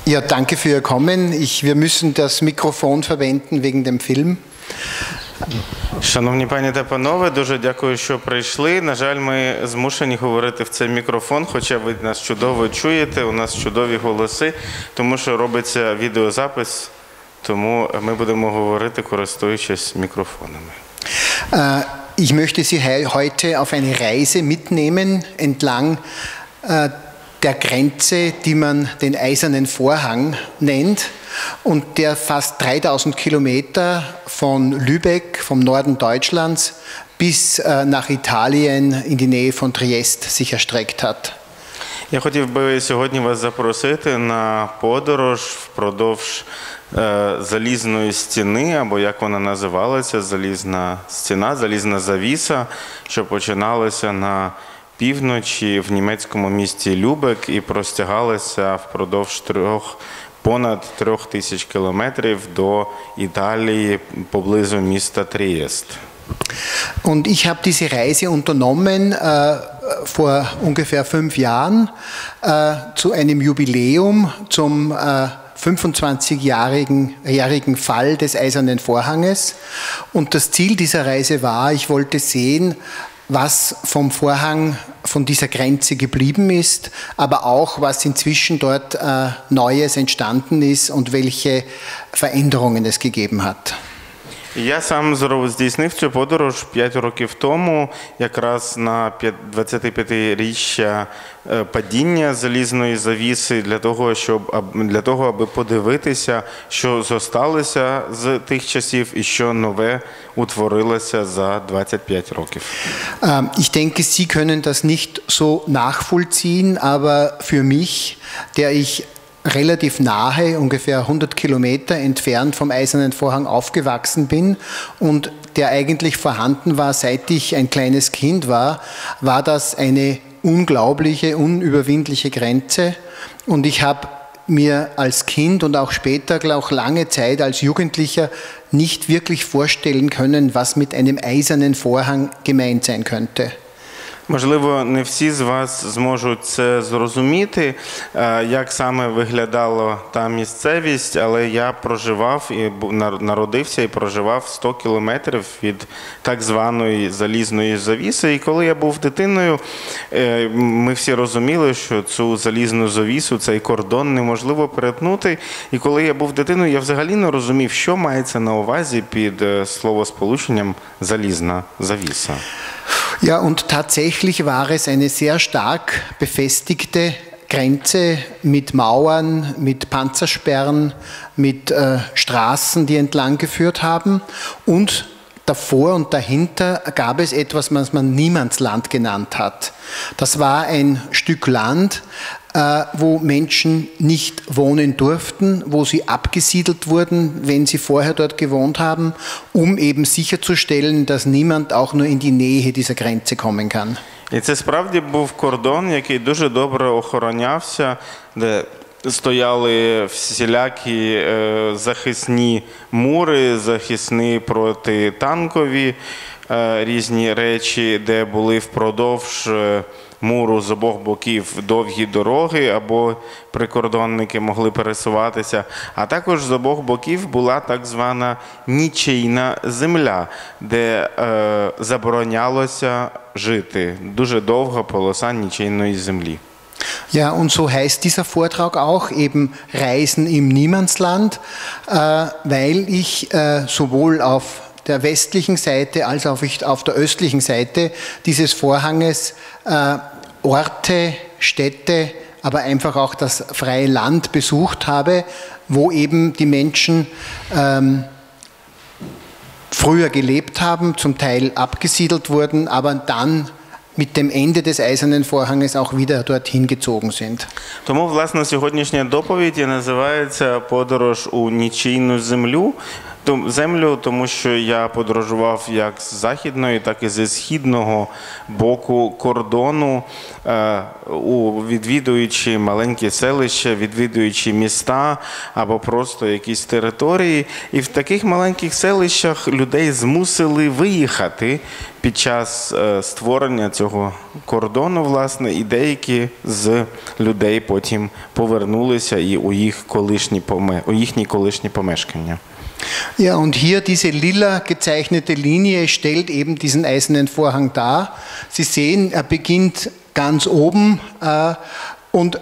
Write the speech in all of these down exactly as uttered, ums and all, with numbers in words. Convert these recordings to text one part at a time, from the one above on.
Ja, danke für Ihr Kommen. Ich, wir müssen das Mikrofon verwenden wegen dem Film. Шановні пані та панове, дуже дякую, що прийшли. На жаль, ми змушені говорити в цей мікрофон, хоча ви нас чудово чуєте, у нас чудові голоси, тому що робиться відеозапис, тому ми будемо говорити, користуючись мікрофонами. Uh, ich möchte Sie heute auf eine Reise mitnehmen entlang uh, der Grenze, die man den Eisernen Vorhang nennt und der fast dreitausend Kilometer von Lübeck, vom Norden Deutschlands, bis äh, nach Italien in die Nähe von Triest sich erstreckt hat. Я хотів би сьогодні вас запросити на подорож впродовж е, залізної стіни, або як вона називалася, залізна стіна, залізна завіса, що починалася на півночі в німецькому місті Любек і простягалася впродовж трьох, понад трьох тисяч кілометрів до Італії поблизу міста Трієст. Und ich habe diese Reise unternommen äh, vor ungefähr fünf Jahren äh, zu einem Jubiläum, zum äh, fünfundzwanzigjährigen Fall des Eisernen Vorhanges. Und das Ziel dieser Reise war, ich wollte sehen, was vom Vorhang, von dieser Grenze geblieben ist, aber auch, was inzwischen dort äh, Neues entstanden ist und welche Veränderungen es gegeben hat. Я сам здійснив цю подорож п'ять років тому, якраз на двадцятип'ятиріччя падіння залізної завіси, для того, щоб, для того, аби подивитися, що зосталося з тих часів і що нове утворилося за двадцять п'ять років. Ich denke, Sie können das nicht so nachvollziehen, aber für mich, der ich relativ nahe, ungefähr hundert Kilometer entfernt vom Eisernen Vorhang aufgewachsen bin und der eigentlich vorhanden war, seit ich ein kleines Kind war, war das eine unglaubliche, unüberwindliche Grenze. Und ich habe mir als Kind und auch später, auch lange Zeit als Jugendlicher nicht wirklich vorstellen können, was mit einem eisernen Vorhang gemeint sein könnte. Можливо, не всі з вас зможуть це зрозуміти, як саме виглядала та місцевість, але я проживав і народився і проживав сто кілометрів від так званої залізної завіси. І коли я був дитиною, ми всі розуміли, що цю залізну завісу, цей кордон неможливо перетнути. І коли я був дитиною, я взагалі не розумів, що мається на увазі під словосполученням «залізна завіса». Ja, und tatsächlich war es eine sehr stark befestigte Grenze mit Mauern, mit Panzersperren, mit äh, Straßen, die entlang geführt haben. Und davor und dahinter gab es etwas, was man Niemandsland genannt hat. Das war ein Stück Land, äh, wo Menschen nicht wohnen durften, wo sie abgesiedelt wurden, wenn sie vorher dort gewohnt haben, um eben sicherzustellen, dass niemand auch nur in die Nähe dieser Grenze kommen kann. І це справді був кордон, який дуже добре охоронявся, де стояли всілякі е, захисні мури, захисні протитанкові е, різні речі, де були впродовж е, муру з обох боків довгі дороги, або прикордонники могли пересуватися. А також з обох боків була так звана нічийна земля, де е, заборонялося жити. Дуже довга полоса нічийної землі. Ja, und so heißt dieser Vortrag auch eben Reisen im Niemandsland, äh, weil ich äh, sowohl auf der westlichen Seite als auch auf der östlichen Seite dieses Vorhanges äh, Orte, Städte, aber einfach auch das freie Land besucht habe, wo eben die Menschen ähm, früher gelebt haben, zum Teil abgesiedelt wurden, aber dann mit dem Ende des Eisernen Vorhanges auch wieder dorthin gezogen sind. Тому, власне, сьогоднішня доповідь називається «Подорож у нічийну землю», землю, тому що я подорожував як з західної, так і зі східного боку кордону, відвідуючи маленькі селища, відвідуючи міста або просто якісь території. І в таких маленьких селищах людей змусили виїхати під час створення цього кордону, власне, і деякі з людей потім повернулися і у їх колишні, у їхні колишні помешкання. Ja, und hier diese lila gezeichnete Linie stellt eben diesen eisernen Vorhang dar. Sie sehen, er beginnt ganz oben äh, und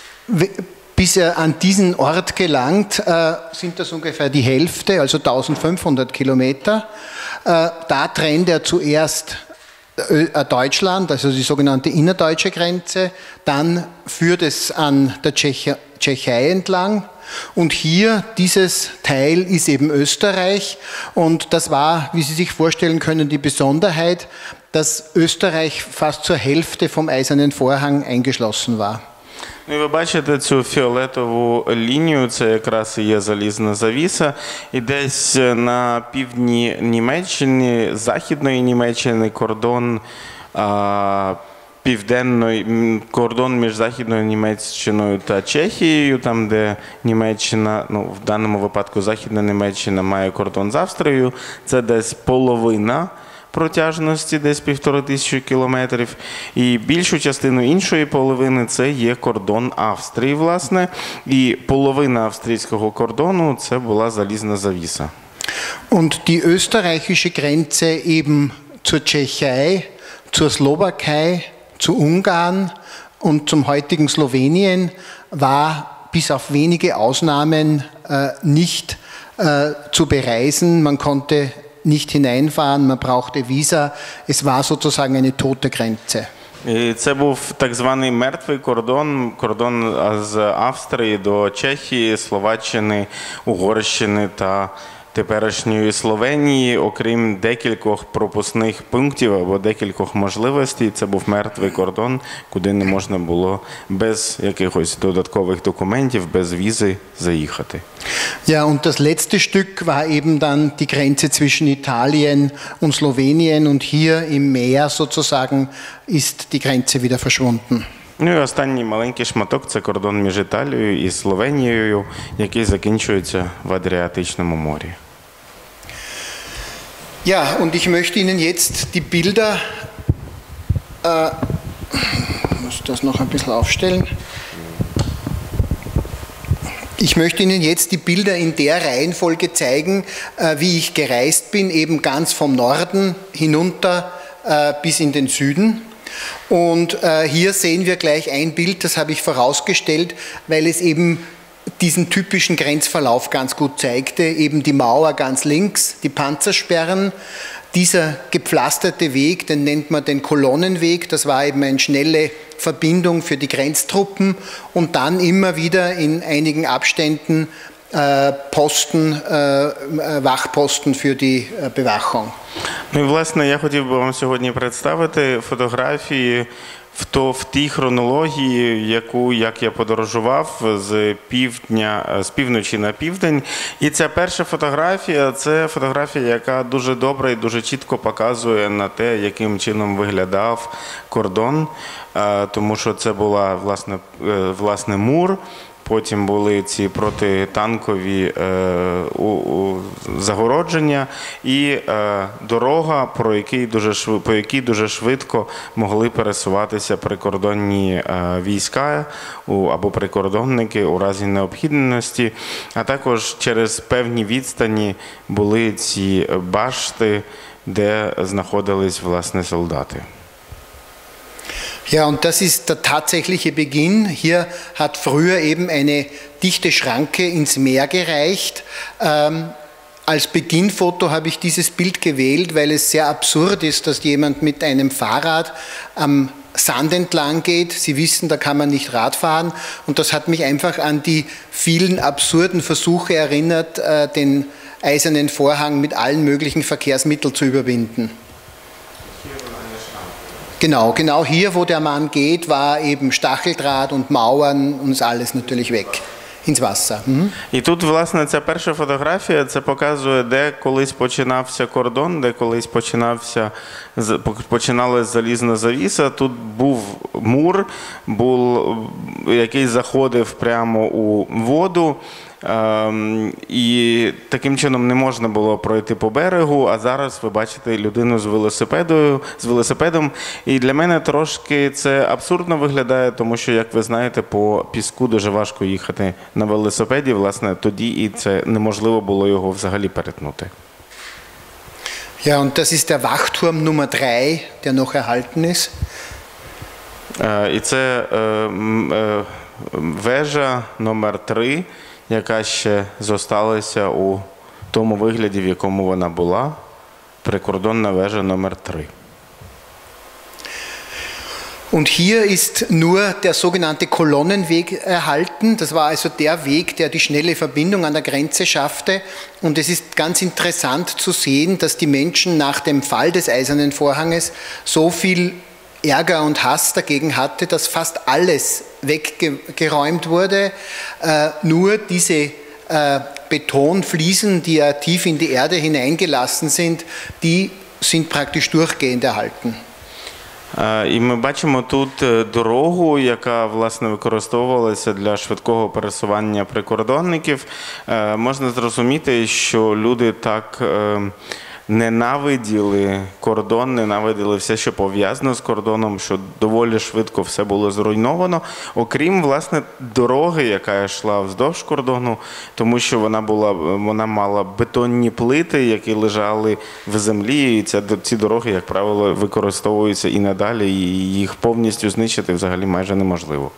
bis er an diesen Ort gelangt, äh, sind das ungefähr die Hälfte, also eintausendfünfhundert Kilometer. Äh, da trennt er zuerst Deutschland, also die sogenannte innerdeutsche Grenze, dann führt es an der Tscheche, Tschechei entlang. Und hier, dieses Teil ist eben Österreich und das war, wie Sie sich vorstellen können, die Besonderheit, dass Österreich fast zur Hälfte vom Eisernen Vorhang eingeschlossen war. І ви бачите цю фіолетову лінію, це якраз і є залізна завіса, і десь на півдні Німеччини, західної Німеччини, кордон а, південної, кордон між Західною Німеччиною та Чехією, там де Німеччина, ну в даному випадку Західна Німеччина має кордон з Австрією, це десь половина протяжності, десь півтори тисячі кілометрів, і більшу частину іншої половини це є кордон Австрії, власне, і половина австрійського кордону це була залізна завіса. Und die österreichische Grenze eben zur Tschechei, zur Slowakei, zu Ungarn und zum heutigen Slowenien war bis auf wenige Ausnahmen äh, nicht äh, zu bereisen. Man konnte nicht hineinfahren, man brauchte Visa. Es war sozusagen eine tote Grenze. І це був так званий мертвий кордон, кордон з Австрії до Чехії, Словаччини, Угорщини та теперішньої Словенії, окрім декількох пропускних пунктів або декількох можливостей, це був мертвий кордон, куди не можна було без якихось додаткових документів, без візи заїхати. Ja, und das letzte Stück war eben dann die Grenze zwischen Italien und Slowenien und hier im Meer sozusagen ist die Grenze wieder verschwunden. Ну і останній маленький шматок – це кордон між Італією і Словенією, який закінчується в Адріатичному морі. Ja, und ich möchte Ihnen jetzt die Bilder, äh, ich muss das noch ein bisschen aufstellen. Ich möchte Ihnen jetzt die Bilder in der Reihenfolge zeigen, äh, wie ich gereist bin, eben ganz vom Norden hinunter äh, bis in den Süden. Und äh, hier sehen wir gleich ein Bild, das habe ich vorausgestellt, weil es eben diesen typischen Grenzverlauf ganz gut zeigte, eben die Mauer ganz links, die Panzersperren, dieser gepflasterte Weg, den nennt man den Kolonnenweg, das war eben eine schnelle Verbindung für die Grenztruppen und dann immer wieder in einigen Abständen äh, Posten, äh, Wachposten für die äh, Bewachung. Ну і, власне, я хотів би вам сьогодні представити фотографії в, то, в тій хронології, яку, як я подорожував з півдня, з півночі на південь. І ця перша фотографія – це фотографія, яка дуже добре і дуже чітко показує на те, яким чином виглядав кордон, тому що це була, власне, власне мур. Потім були ці протитанкові е, у, у, загородження і е, дорога, про який дуже швид, по якій дуже швидко могли пересуватися прикордонні е, війська у, або прикордонники у разі необхідності, а також через певні відстані були ці башти, де знаходились, власне, солдати. Ja, und das ist der tatsächliche Beginn. Hier hat früher eben eine dichte Schranke ins Meer gereicht. Ähm, als Beginnfoto habe ich dieses Bild gewählt, weil es sehr absurd ist, dass jemand mit einem Fahrrad am Sand entlang geht. Sie wissen, da kann man nicht Rad fahren. Und das hat mich einfach an die vielen absurden Versuche erinnert, äh, den eisernen Vorhang mit allen möglichen Verkehrsmitteln zu überwinden. Genau, genau hier, wo der Mann geht, war eben Stacheldraht und Mauern und ist alles natürlich weg. ins Wasser. Mhm. І тут, власне, ця перша фотографія, це показує, де колись починався кордон, де колись починався, починалась залізна завіса. Тут був мур, був, який заходив прямо у воду. І таким чином не можна було пройти по берегу, а зараз ви бачите людину з велосипедою, з велосипедом. І для мене трошки це абсурдно виглядає, тому що, як ви знаєте, по піску дуже важко їхати на велосипеді, власне, тоді і це неможливо було його взагалі перетнути. Ja, und das ist der Wachturm Nummer drei, der noch erhalten ist. І це вежа номер три, яка ще зосталася у тому вигляді, в якому вона була, прикордонна вежа номер три. Und hier ist nur der sogenannte Kolonnenweg erhalten. Das war also der Weg, der die schnelle Verbindung an der Grenze schaffte. Und es ist ganz interessant zu sehen, dass die Menschen nach dem Fall des Eisernen Vorhanges so viel Ärger und Hass dagegen hatte, dass fast alles weggeräumt wurde. Äh, nur diese äh, Betonfliesen, die ja tief in die Erde hineingelassen sind, die sind praktisch durchgehend erhalten. І ми бачимо тут дорогу, яка, власне, використовувалася для швидкого пересування прикордонників. Можна зрозуміти, що люди так ненавиділи кордон, ненавиділи все, що пов'язано з кордоном, що доволі швидко все було зруйновано, окрім, власне, дороги, яка йшла вздовж кордону, тому що вона була, вона мала бетонні плити, які лежали в землі, і ця, ці дороги, як правило, використовуються і надалі, і їх повністю знищити взагалі майже неможливо.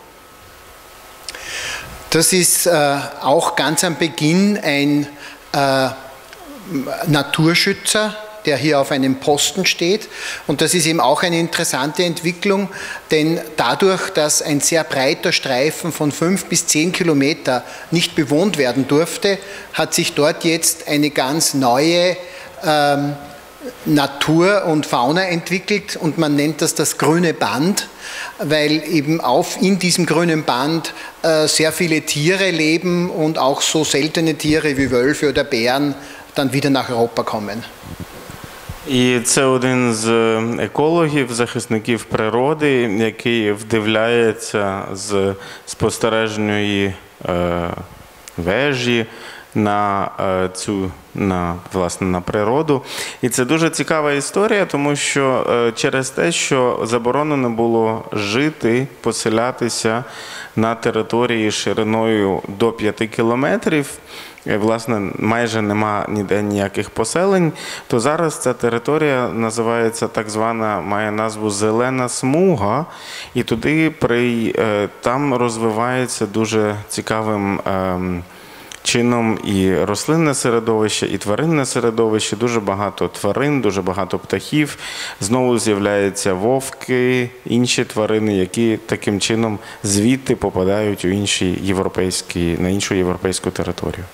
Das ist äh, auch ganz am Beginn ein äh, Naturschützer, der hier auf einem Posten steht. Und das ist eben auch eine interessante Entwicklung, denn dadurch, dass ein sehr breiter Streifen von fünf bis zehn Kilometer nicht bewohnt werden durfte, hat sich dort jetzt eine ganz neue ähm, Natur und Fauna entwickelt und man nennt das das grüne Band, weil eben auf, in diesem grünen Band äh, sehr viele Tiere leben und auch so seltene Tiere wie Wölfe oder Bären dann wieder nach Europa kommen. І це один з екологів, захисників природи, який вдивляється з спостережної е, вежі на е, цю, на, власне, на природу. І це дуже цікава історія, тому що е, через те, що заборонено було жити, поселятися на території шириною до п'яти кілометрів, власне, майже нема ніде ніяких поселень, то зараз ця територія називається так звана, має назву «Зелена смуга», і туди при, там розвивається дуже цікавим чином і рослинне середовище, і тваринне середовище, дуже багато тварин, дуже багато птахів, знову з'являються вовки, інші тварини, які таким чином звідти попадають у інші європейські, на іншу європейську територію.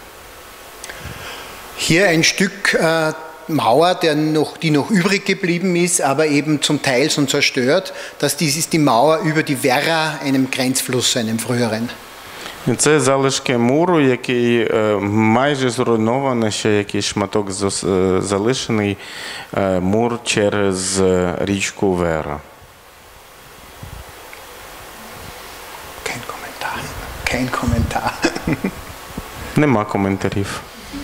Hier ein Stück äh, Mauer, der noch, die noch übrig geblieben ist, aber eben zum Teil schon zerstört. Das dies ist die Mauer über die Werra, einem Grenzfluss, einem früheren. Це залишки муру, який майже зруйнований, ще якийсь шматок залишений, мур через річку Вера. Kein Kommentar. Kein Kommentar. Нема коментарів.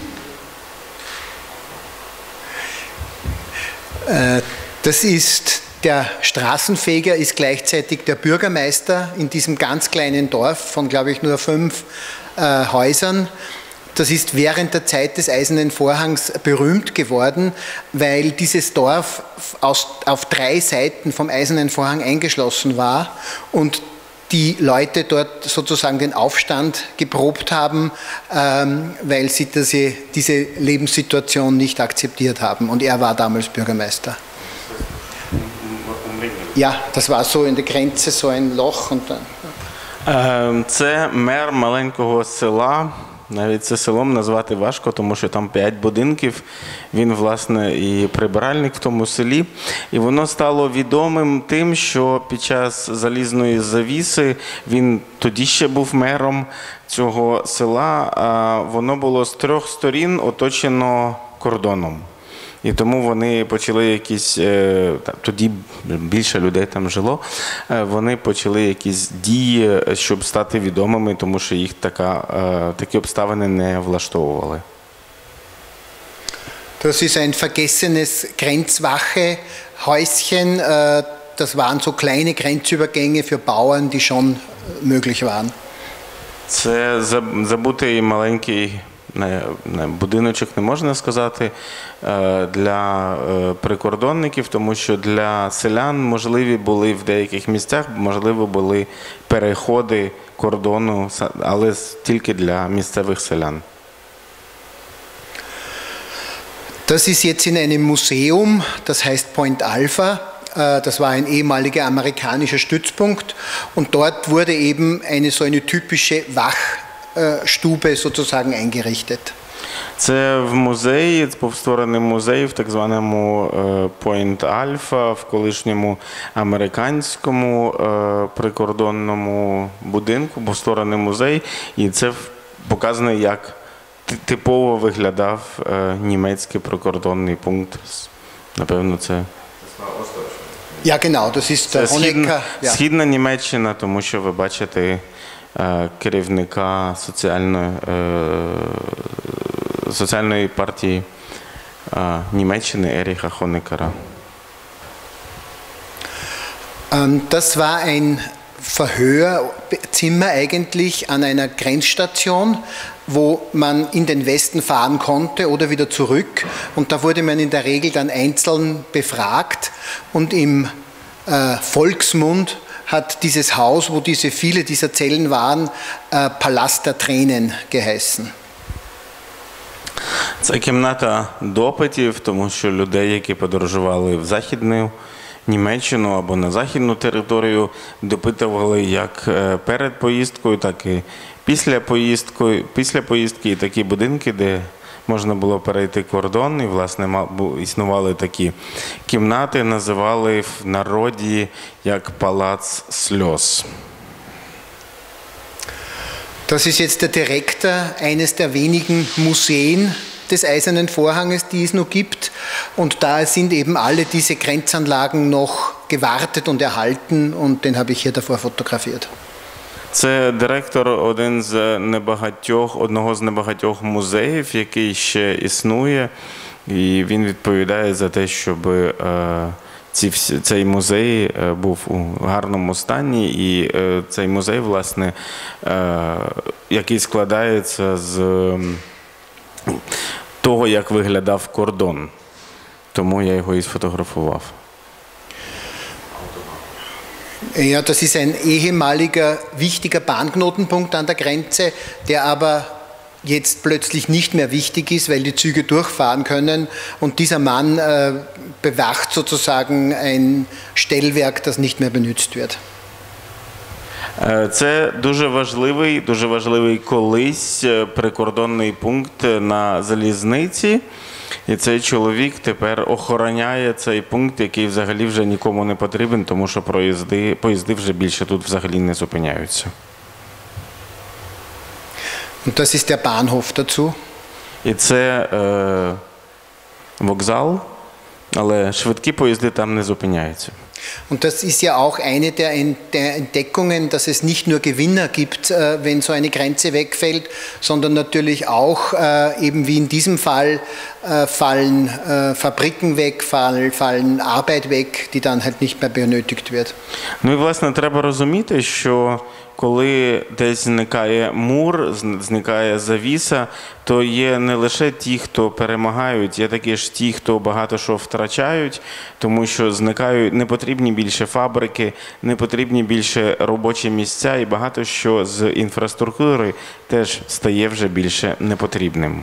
Das ist, der Straßenfeger ist gleichzeitig der Bürgermeister in diesem ganz kleinen Dorf von, glaube ich, nur fünf äh, Häusern. Das ist während der Zeit des Eisernen Vorhangs berühmt geworden, weil dieses Dorf aus, auf drei Seiten vom Eisernen Vorhang eingeschlossen war und die Leute dort sozusagen den Aufstand geprobt haben, ähm, weil sie diese, diese Lebenssituation nicht akzeptiert haben. Und er war damals Bürgermeister. Ja, das war so in der Grenze, so ein Loch. Und dann. Це мер маленького села, Навіть це селом назвати важко, тому що там п'ять будинків. Він, власне, і прибиральник в тому селі. І воно стало відомим тим, що під час залізної завіси він тоді ще був мером цього села, а воно було з трьох сторін оточено кордоном. І тому вони почали якісь, тоді більше людей там жило, вони почали якісь дії, щоб стати відомими, тому що їх така, такі обставини не влаштовували. Das ist ein vergessenes Grenzwache-Häuschen. Das waren so kleine Grenzübergänge für Bauern, die schon möglich waren. Це забутий маленький Не, не, будиночок не можна сказати для прикордонників, тому що для селян можливі були в деяких місцях, можливо були переходи кордону, але тільки для місцевих селян. Das ist jetzt in einem Museum, das heißt Point Alpha. Das war ein ehemaliger amerikanischer Stützpunkt und dort wurde eben eine so eine typische Wachstube sozusagen eingerichtet. Це в музеї, був створений музей в так званому Point Alpha, в колишньому американському прикордонному будинку, був створений музей, і це показано, як типово виглядав німецький прикордонний пункт. Напевно, це Ja, genau, das ist der Honecker. Ja. Східна Німеччина, тому що ви бачите керівника соціальної, соціальної партії Німеччини Еріха Хонекера. Das war ein Verhörzimmer eigentlich an einer Grenzstation, wo man in den Westen fahren konnte oder wieder zurück. Und da wurde man in der Regel dann einzeln befragt. Und im äh, Volksmund hat dieses Haus, wo diese, viele dieser Zellen waren, äh, Palast der Tränen geheißen. Це кімната допитів, тому що людей, які подорожували в Західну Німеччину або на західну територію, допитували як перед поїздкою, так і після поїздки, після поїздки, і такі будинки, де можна було перейти кордон, і, власне, існували такі кімнати, називали в народі як палац сльоз. Das ist jetzt der Direktor eines der wenigen Museen des Eisernen Vorhanges, die es noch gibt. Und da sind eben alle diese Grenzanlagen noch gewartet und erhalten und den habe ich hier davor fotografiert. Це директор один з небагатьох, одного з небагатьох музеїв, який ще існує, і він відповідає за те, щоб ці, цей музей був у гарному стані, і цей музей, власне, який складається з того, як виглядав кордон. Тому я його і сфотографував. Ja, das ist ein ehemaliger, wichtiger Bahnknotenpunkt an der Grenze, der aber jetzt plötzlich nicht mehr wichtig ist, weil die Züge durchfahren können. Und dieser Mann äh, bewacht sozusagen ein Stellwerk, das nicht mehr benutzt wird. Це дуже важливий, дуже важливий колись прикордонний пункт на залізниці. І цей чоловік тепер охороняє цей пункт, який взагалі вже нікому не потрібен, тому що поїзди, поїзди вже більше тут взагалі не зупиняються. Und das ist der Bahnhof dazu. І це е, вокзал, але швидкі поїзди там не зупиняються. Und das ist ja auch eine der Entdeckungen, dass es nicht nur Gewinner gibt, wenn so eine Grenze wegfällt, sondern natürlich auch, eben wie in diesem Fall, fallen Fabriken weg, fallen Arbeit weg, die dann halt nicht mehr benötigt wird. Ну і, власне, треба розуміти, що коли десь зникає мур, зникає завіса, то є не лише ті, хто перемагають, є такі ж ті, хто багато що втрачають, тому що зникають, не потрібні більше фабрики, не потрібні більше робочі місця, і багато що з інфраструктури теж стає вже більше непотрібним.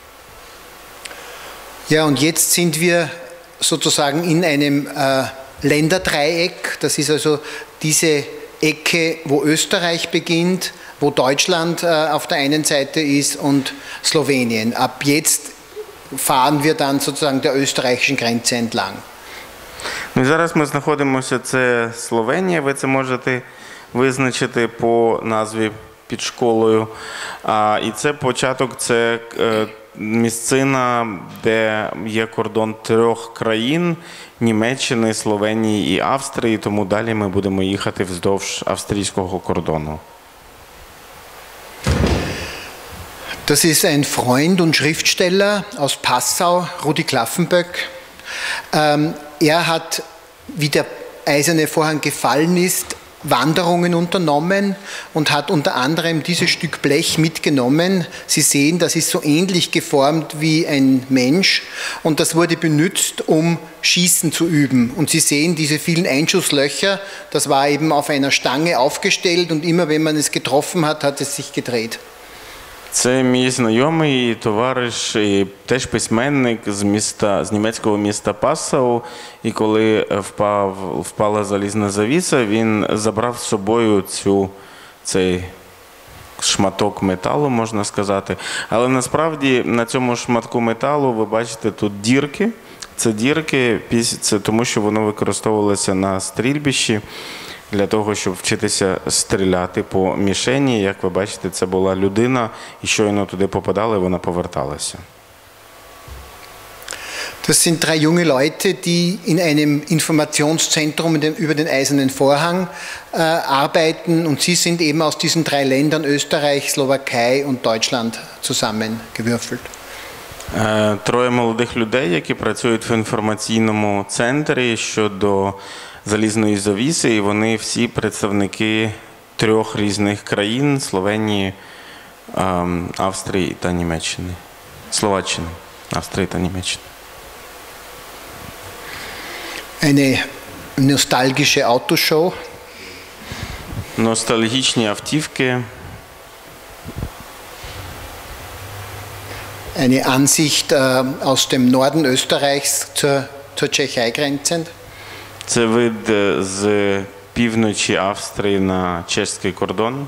Ja, und jetzt sind wir sozusagen in einem äh, Länderdreieck, das ist also diese Ecke, wo Österreich beginnt, wo Deutschland auf der einen Seite ist und Slowenien. Ab jetzt fahren wir dann sozusagen der österreichischen Grenze entlang. Ну і зараз ми знаходимося, це Словенія, ви це можете визначити по назві під школою. А, і це початок, це е, місцина, де є кордон трьох країн – Німеччини, Словенії і Австрії, тому далі ми будемо їхати вздовж австрійського кордону. Das ist ein Freund und Schriftsteller aus Passau, Rudi Klaffenböck. Ähm, er hat, wie der eiserne Vorhang gefallen ist, Wanderungen unternommen und hat unter anderem dieses Stück Blech mitgenommen. Sie sehen, das ist so ähnlich geformt wie ein Mensch und das wurde benutzt, um Schießen zu üben. Und Sie sehen diese vielen Einschusslöcher, das war eben auf einer Stange aufgestellt und immer wenn man es getroffen hat, hat es sich gedreht. Це мій знайомий, товариш, і теж письменник з міста, з німецького міста Пассау. І коли впав, впала залізна завіса, він забрав з собою цю, цей шматок металу, можна сказати. Але насправді на цьому шматку металу ви бачите тут дірки. Це дірки, це тому що воно використовувалося на стрільбищі, для того, щоб вчитися стріляти по мішені. Як ви бачите, це була людина, і щойно туди попадали, вона поверталася. Das sind drei junge Leute, die in einem Informationszentrum über den Eisernen Vorhang äh, arbeiten und sie sind eben aus diesen drei Ländern, Österreich, Slowakei und Deutschland, zusammengewürfelt. Троє молодих людей, які працюють в інформаційному центрі щодо залізної завіси, і вони всі представники трьох різних країн – Словенії, Австрії та Німеччини. Словаччини, Австрії та Німеччини. Eine nostalgische Autoshow. Ностальгічні автівки. Eine Ansicht äh, aus dem Norden Österreichs zur, zur Tschechei grenzend. Це вид з півночі Австрії на чеський кордон.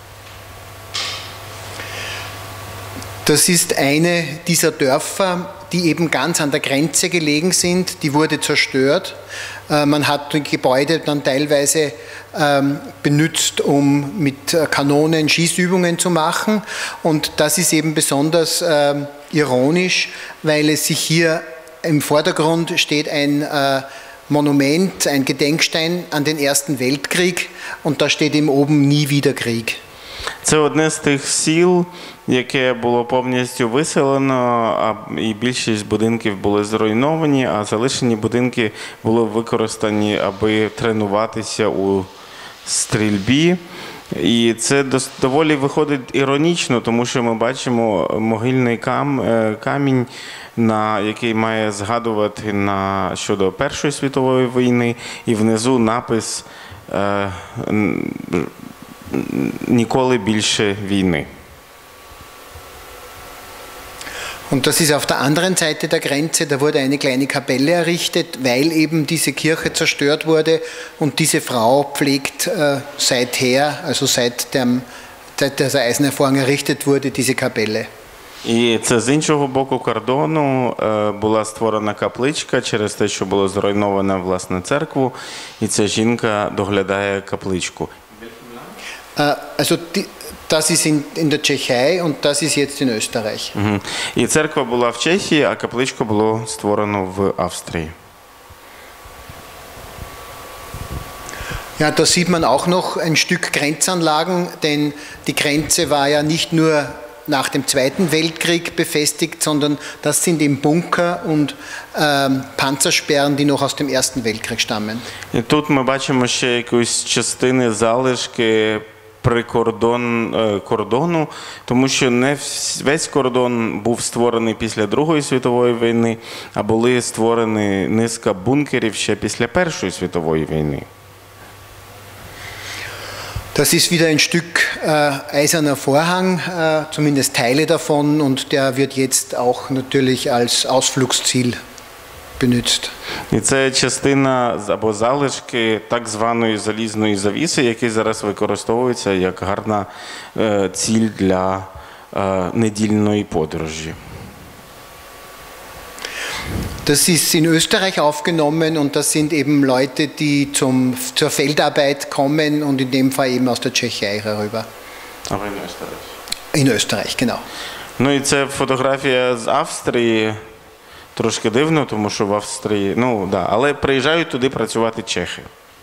Das ist eine dieser Dörfer, die eben ganz an der Grenze gelegen sind. Die wurde zerstört. Man hat die Gebäude dann teilweise benutzt, um mit Kanonen Schießübungen zu machen. Und das ist eben besonders ironisch, weil es sich hier im Vordergrund steht ein Monument, ein Gedenkstein an den Ersten Weltkrieg und da steht eben oben nie wieder Krieg. Це одне з тих сіл, яке було повністю виселено, а і більшість будинків були зруйновані, а залишені будинки були використані, аби тренуватися у стрільбі. І це доволі виходить іронічно, тому що ми бачимо могильний камінь, на який має згадувати на щодо Першої світової війни, і внизу напис «Ніколи більше війни». Und das ist auf der anderen Seite der Grenze, da wurde eine kleine Kapelle errichtet, weil eben diese Kirche zerstört wurde und diese Frau pflegt äh, seither, also seit, dem, seit der Eiserne Vorhang errichtet wurde, diese Kapelle. І це з іншого боку кордону була створена капличка через те, що було зруйновано власне церкву, і ця жінка доглядає капличку. Uh, also die, das ist in, in der Tschechei und das ist jetzt in Österreich. Угу. І церква була в Чехії, а капличку було створено в Австрії. Ja, da sieht man auch noch ein Stück Grenzanlagen, denn die Grenze war ja nicht nur nach dem Zweiten Weltkrieg befestigt, sondern das sind eben Bunker und ähm, Panzersperren, die noch aus dem Ersten Weltkrieg stammen. І тут ми бачимо ще якісь частини, залишки прикордон кордону, тому що не весь кордон був створений після Другої світової війни, а були створені низка бункерів ще після Першої світової війни. Das ist wieder ein Stück äh, eiserner Vorhang, äh, zumindest Teile davon, und der wird jetzt auch natürlich als Ausflugsziel benutzt. І це частина або залишки так званої залізної завіси, які зараз використовуються як гарна е, ціль для е, недільної подорожі. Das ist in Österreich aufgenommen und das sind eben Leute, die zum, zur Feldarbeit kommen und in dem Fall eben aus der Tschechei herüber. Aber in Österreich. In Österreich, genau. Ну і це фотографія з Австрії. Трошки дивно, тому що в Австрії, ну да, але приїжджають туди працювати чехи.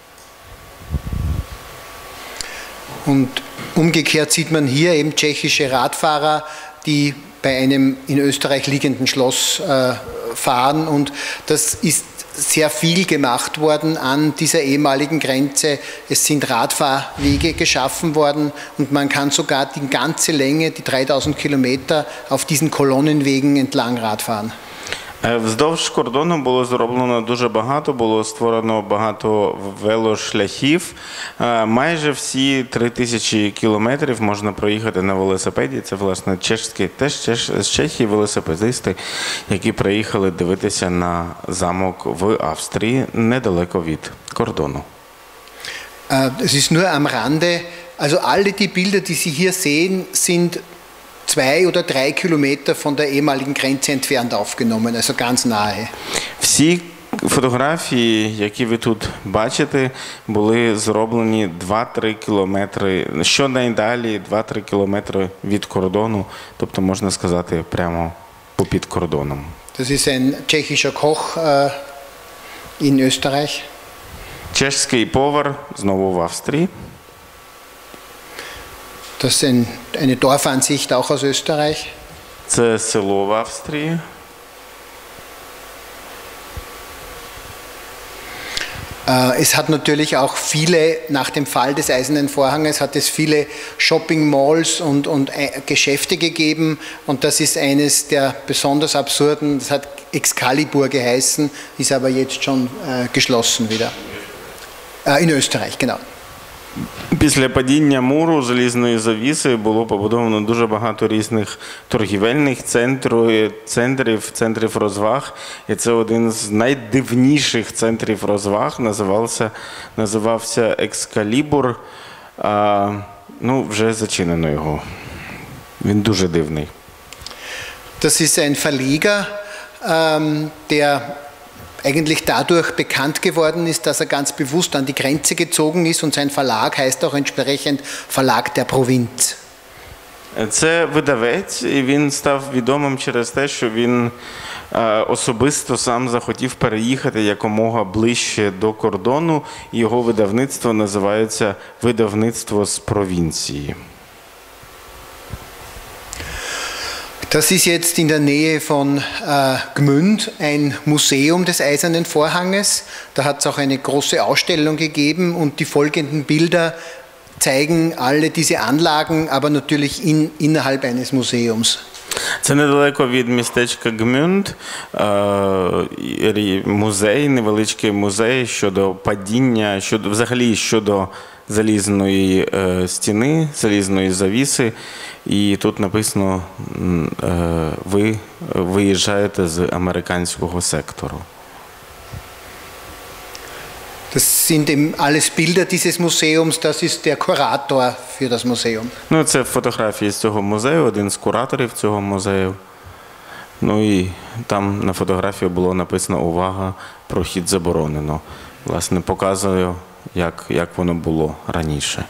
Und umgekehrt sieht man hier eben tschechische Radfahrer, die bei einem in Österreich liegenden Schloss äh, fahren und das ist sehr viel gemacht worden an dieser ehemaligen Grenze. Es sind Radfahrwege geschaffen worden und man kann sogar die ganze Länge, die dreitausend Kilometer, auf diesen Kolonnenwegen entlang Radfahren. Вздовж кордону було зроблено дуже багато, було створено багато велошляхів. Майже всі три тисячі кілометрів можна проїхати на велосипеді. Це, власне, чешські, теж чеш, з Чехії велосипедисти, які приїхали дивитися на замок в Австрії, недалеко від кордону. Es ist nur am Rande, also alle die Bilder, die Sie hier sehen, sind zwei oder drei Kilometer von der ehemaligen Grenze entfernt aufgenommen, also ganz nahe. Всі фотографії, які ви тут бачите, були зроблені два-три кілометри, щонайдалі два-три кілометри від кордону, тобто можна сказати прямо попід кордоном. Das ist ein tschechischer Koch äh, in Österreich. Чешський повар знову в Австрії. Das ist ein, eine Dorfansicht auch aus Österreich. Це село в Австрії. Es hat natürlich auch viele, nach dem Fall des Eisernen Vorhanges hat es viele Shopping-Malls und, und Geschäfte gegeben und das ist eines der besonders absurden, das hat Excalibur geheißen, ist aber jetzt schon äh, geschlossen wieder. Äh, in Österreich, genau. Після падіння муру залізної завіси було побудовано дуже багато різних торгівельних центрів, центрів, центрів розваг. І це один з найдивніших центрів розваг, називався, називався Екскалібур. А, ну, вже зачинено його. Він дуже дивний. Das ist ein Verleger, ähm, der eigentlich dadurch bekannt geworden ist, dass er ganz bewusst an die Grenze gezogen ist und sein Verlag heißt auch entsprechend Verlag der Provinz. Це видавець, і він став відомим через те, що він особисто сам захотів переїхати якомога ближче до кордону. Його видавництво називається «Видавництво з провінції». Das ist jetzt in der Nähe von äh, Gmünd ein Museum des Eisernen Vorhanges. Da hat es auch eine große Ausstellung gegeben und die folgenden Bilder zeigen alle diese Anlagen, aber natürlich in, innerhalb eines Museums. Це недалеко від містечка Гмюнд, музей, невеличкий музей щодо падіння, щодо, взагалі щодо залізної стіни, залізної завіси. І тут написано, ви виїжджаєте з американського сектору. Das sind eben alles Bilder dieses Museums, das ist der Kurator für das Museum. Ну, це фотографії з цього музею, один з кураторів цього музею. Ну і там на фотографії було написано «Увага, прохід заборонено». Власне, показую, як, як воно було раніше.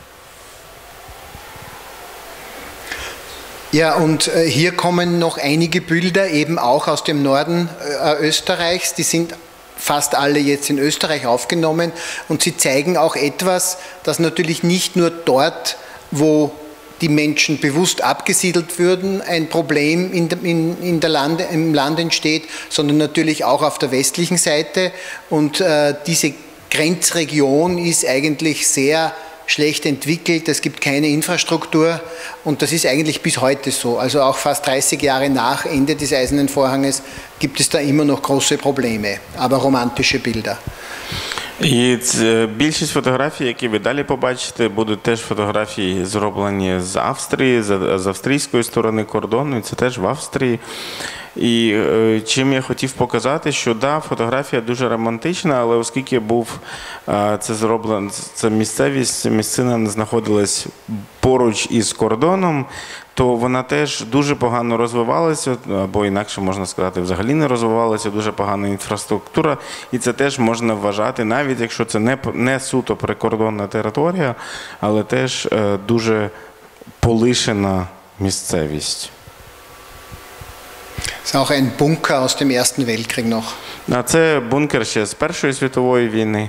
Ja, und äh, hier kommen noch einige Bilder, eben auch aus dem Norden äh, Österreichs, die sind fast alle jetzt in Österreich aufgenommen und sie zeigen auch etwas, das natürlich nicht nur dort, wo die Menschen bewusst abgesiedelt würden, ein Problem in, in, in der Lande, im Land entsteht, sondern natürlich auch auf der westlichen Seite und äh, diese Grenzregion ist eigentlich sehr schlecht entwickelt, es gibt keine Infrastruktur und das ist eigentlich bis heute so. Also auch fast dreißig Jahre nach Ende des Eisernen Vorhanges gibt es da immer noch große Probleme, aber romantische Bilder. І це, більшість фотографій, які ви далі побачите, будуть теж фотографії зроблені з Австрії, з, з австрійської сторони кордону, і це теж в Австрії. І е, чим я хотів показати, що да, фотографія дуже романтична, але оскільки був е, це зроблено, це місцевість, місцина знаходилась поруч із кордоном, то вона теж дуже погано розвивалася, або інакше можна сказати, взагалі не розвивалася, дуже погана інфраструктура, і це теж можна вважати, навіть якщо це не, не суто прикордонна територія, але теж е, дуже полишена місцевість. Das ist auch ein Bunker aus dem Ersten Weltkrieg noch. А це бункер ще з Першої світової війни.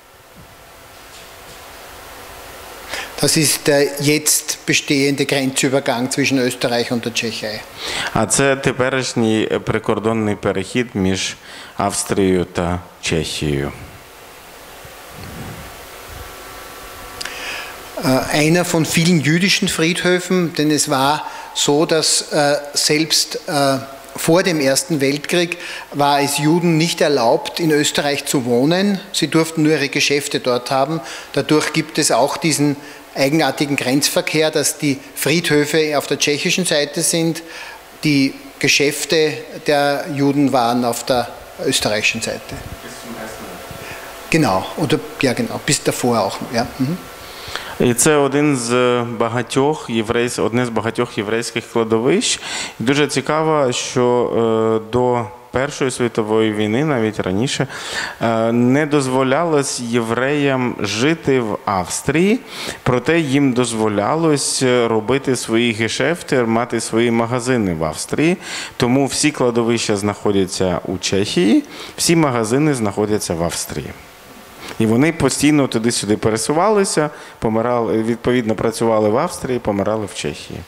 Das ist der jetzt bestehende Grenzübergang zwischen Österreich und der Tschechei. А це теперішній прикордонний перехід між Австрією та Чехією. Einer von vielen jüdischen Friedhöfen, denn es war so, dass äh, selbst äh, vor dem Ersten Weltkrieg war es Juden nicht erlaubt, in Österreich zu wohnen. Sie durften nur ihre Geschäfte dort haben. Dadurch gibt es auch diesen eigenartigen Grenzverkehr, dass die Friedhöfe auf der tschechischen Seite sind, die Geschäfte der Juden waren auf der österreichischen Seite. Bis zum Ersten Weltkrieg. Genau, oder ja genau, bis davor auch. Ja. Mhm. І це один з багатьох єврейсь, одне з багатьох єврейських кладовищ. І дуже цікаво, що е, до Першої світової війни, навіть раніше, е, не дозволялось євреям жити в Австрії, проте їм дозволялось робити свої гешефти, мати свої магазини в Австрії. Тому всі кладовища знаходяться у Чехії, всі магазини знаходяться в Австрії. І вони постійно туди-сюди пересувалися, помирали, відповідно працювали в Австрії, помирали в Чехії.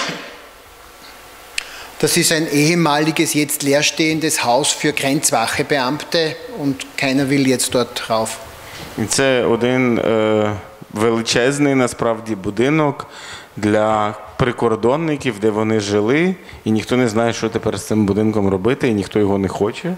Das ist ein ehemaliges, jetzt leerstehendes Haus für Grenzwachebeamte und keiner will jetzt dort rauf. І це один е, величезний, насправді, будинок для прикордонників, де вони жили, і ніхто не знає, що тепер з цим будинком робити, і ніхто його не хоче.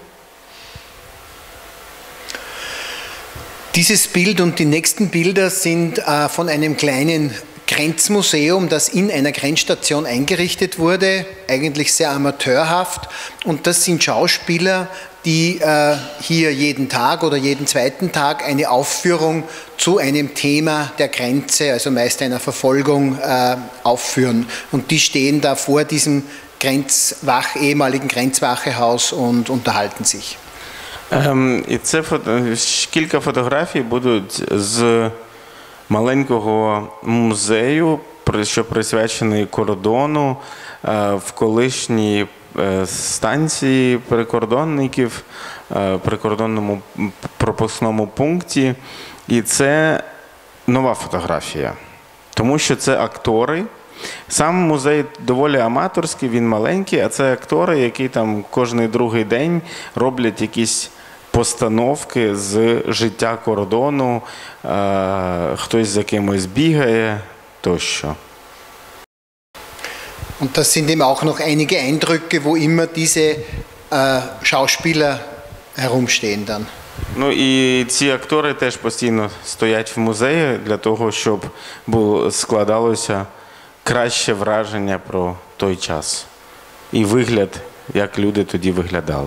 Dieses Bild und die nächsten Bilder sind äh, von einem kleinen Grenzmuseum, das in einer Grenzstation eingerichtet wurde, eigentlich sehr amateurhaft. Und das sind Schauspieler, die äh, hier jeden Tag oder jeden zweiten Tag eine Aufführung zu einem Thema der Grenze, also meist einer Verfolgung, äh, aufführen. Und die stehen da vor diesem Grenzwach, ehemaligen Grenzwachehaus und unterhalten sich. Ем, і це фото, кілька фотографій будуть з маленького музею, що присвячений кордону е, в колишній е, станції прикордонників, е, прикордонному пропускному пункті. І це нова фотографія, тому що це актори. Сам музей доволі аматорський, він маленький, а це актори, які там кожний другий день роблять якісь постановки з життя кордону, е, хтось за кимось бігає, тощо. Und das sind eben auch noch einige Eindrücke, wo immer diese äh, Schauspieler herumstehen dann. Ну і ці актори теж постійно стоять в музеї для того, щоб було, складалося краще враження про той час. І вигляд, як люди тоді виглядали.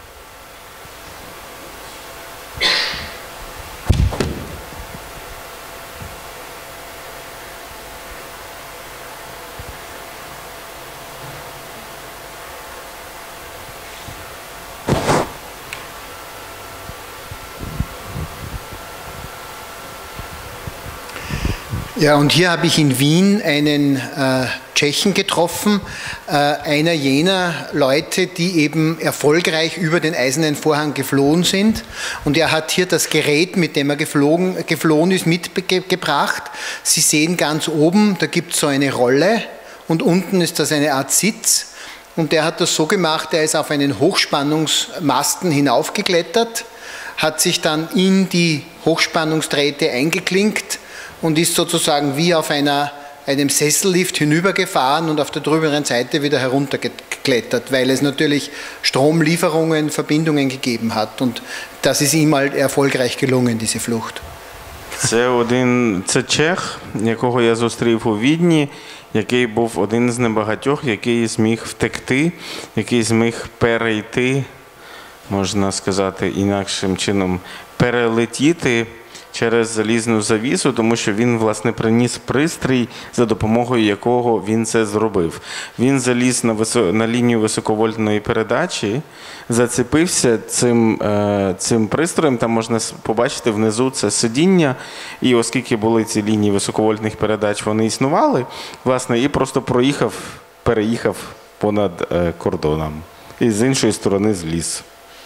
Ja, und hier habe ich in Wien einen äh, Tschechen getroffen, äh, einer jener Leute, die eben erfolgreich über den Eisernen Vorhang geflohen sind. Und er hat hier das Gerät, mit dem er geflogen, geflohen ist, mitgebracht. Sie sehen ganz oben, da gibt es so eine Rolle und unten ist das eine Art Sitz. Und er hat das so gemacht, er ist auf einen Hochspannungsmasten hinaufgeklettert, hat sich dann in die Hochspannungsdrähte eingeklinkt und ist sozusagen wie auf einer, einem Sessellift hinübergefahren und auf der drüberen Seite wieder heruntergeklettert, weil es natürlich Stromlieferungen, Verbindungen gegeben hat. Und das ist ihm halt erfolgreich gelungen, diese Flucht. Це один це чех, якого я зустрів у Відні, який був один з небагатьох, який зміг втекти, який зміг перейти, можна сказати, інакшим чином, перелетіти через залізну завісу, тому що він, власне, приніс пристрій, за допомогою якого він це зробив. Він заліз на, висо... на лінію високовольтної передачі, зацепився цим, е... цим пристроєм, там можна побачити внизу це сидіння, і оскільки були ці лінії високовольтних передач, вони існували, власне, і просто проїхав, переїхав понад е... кордоном. І з іншої сторони зліз.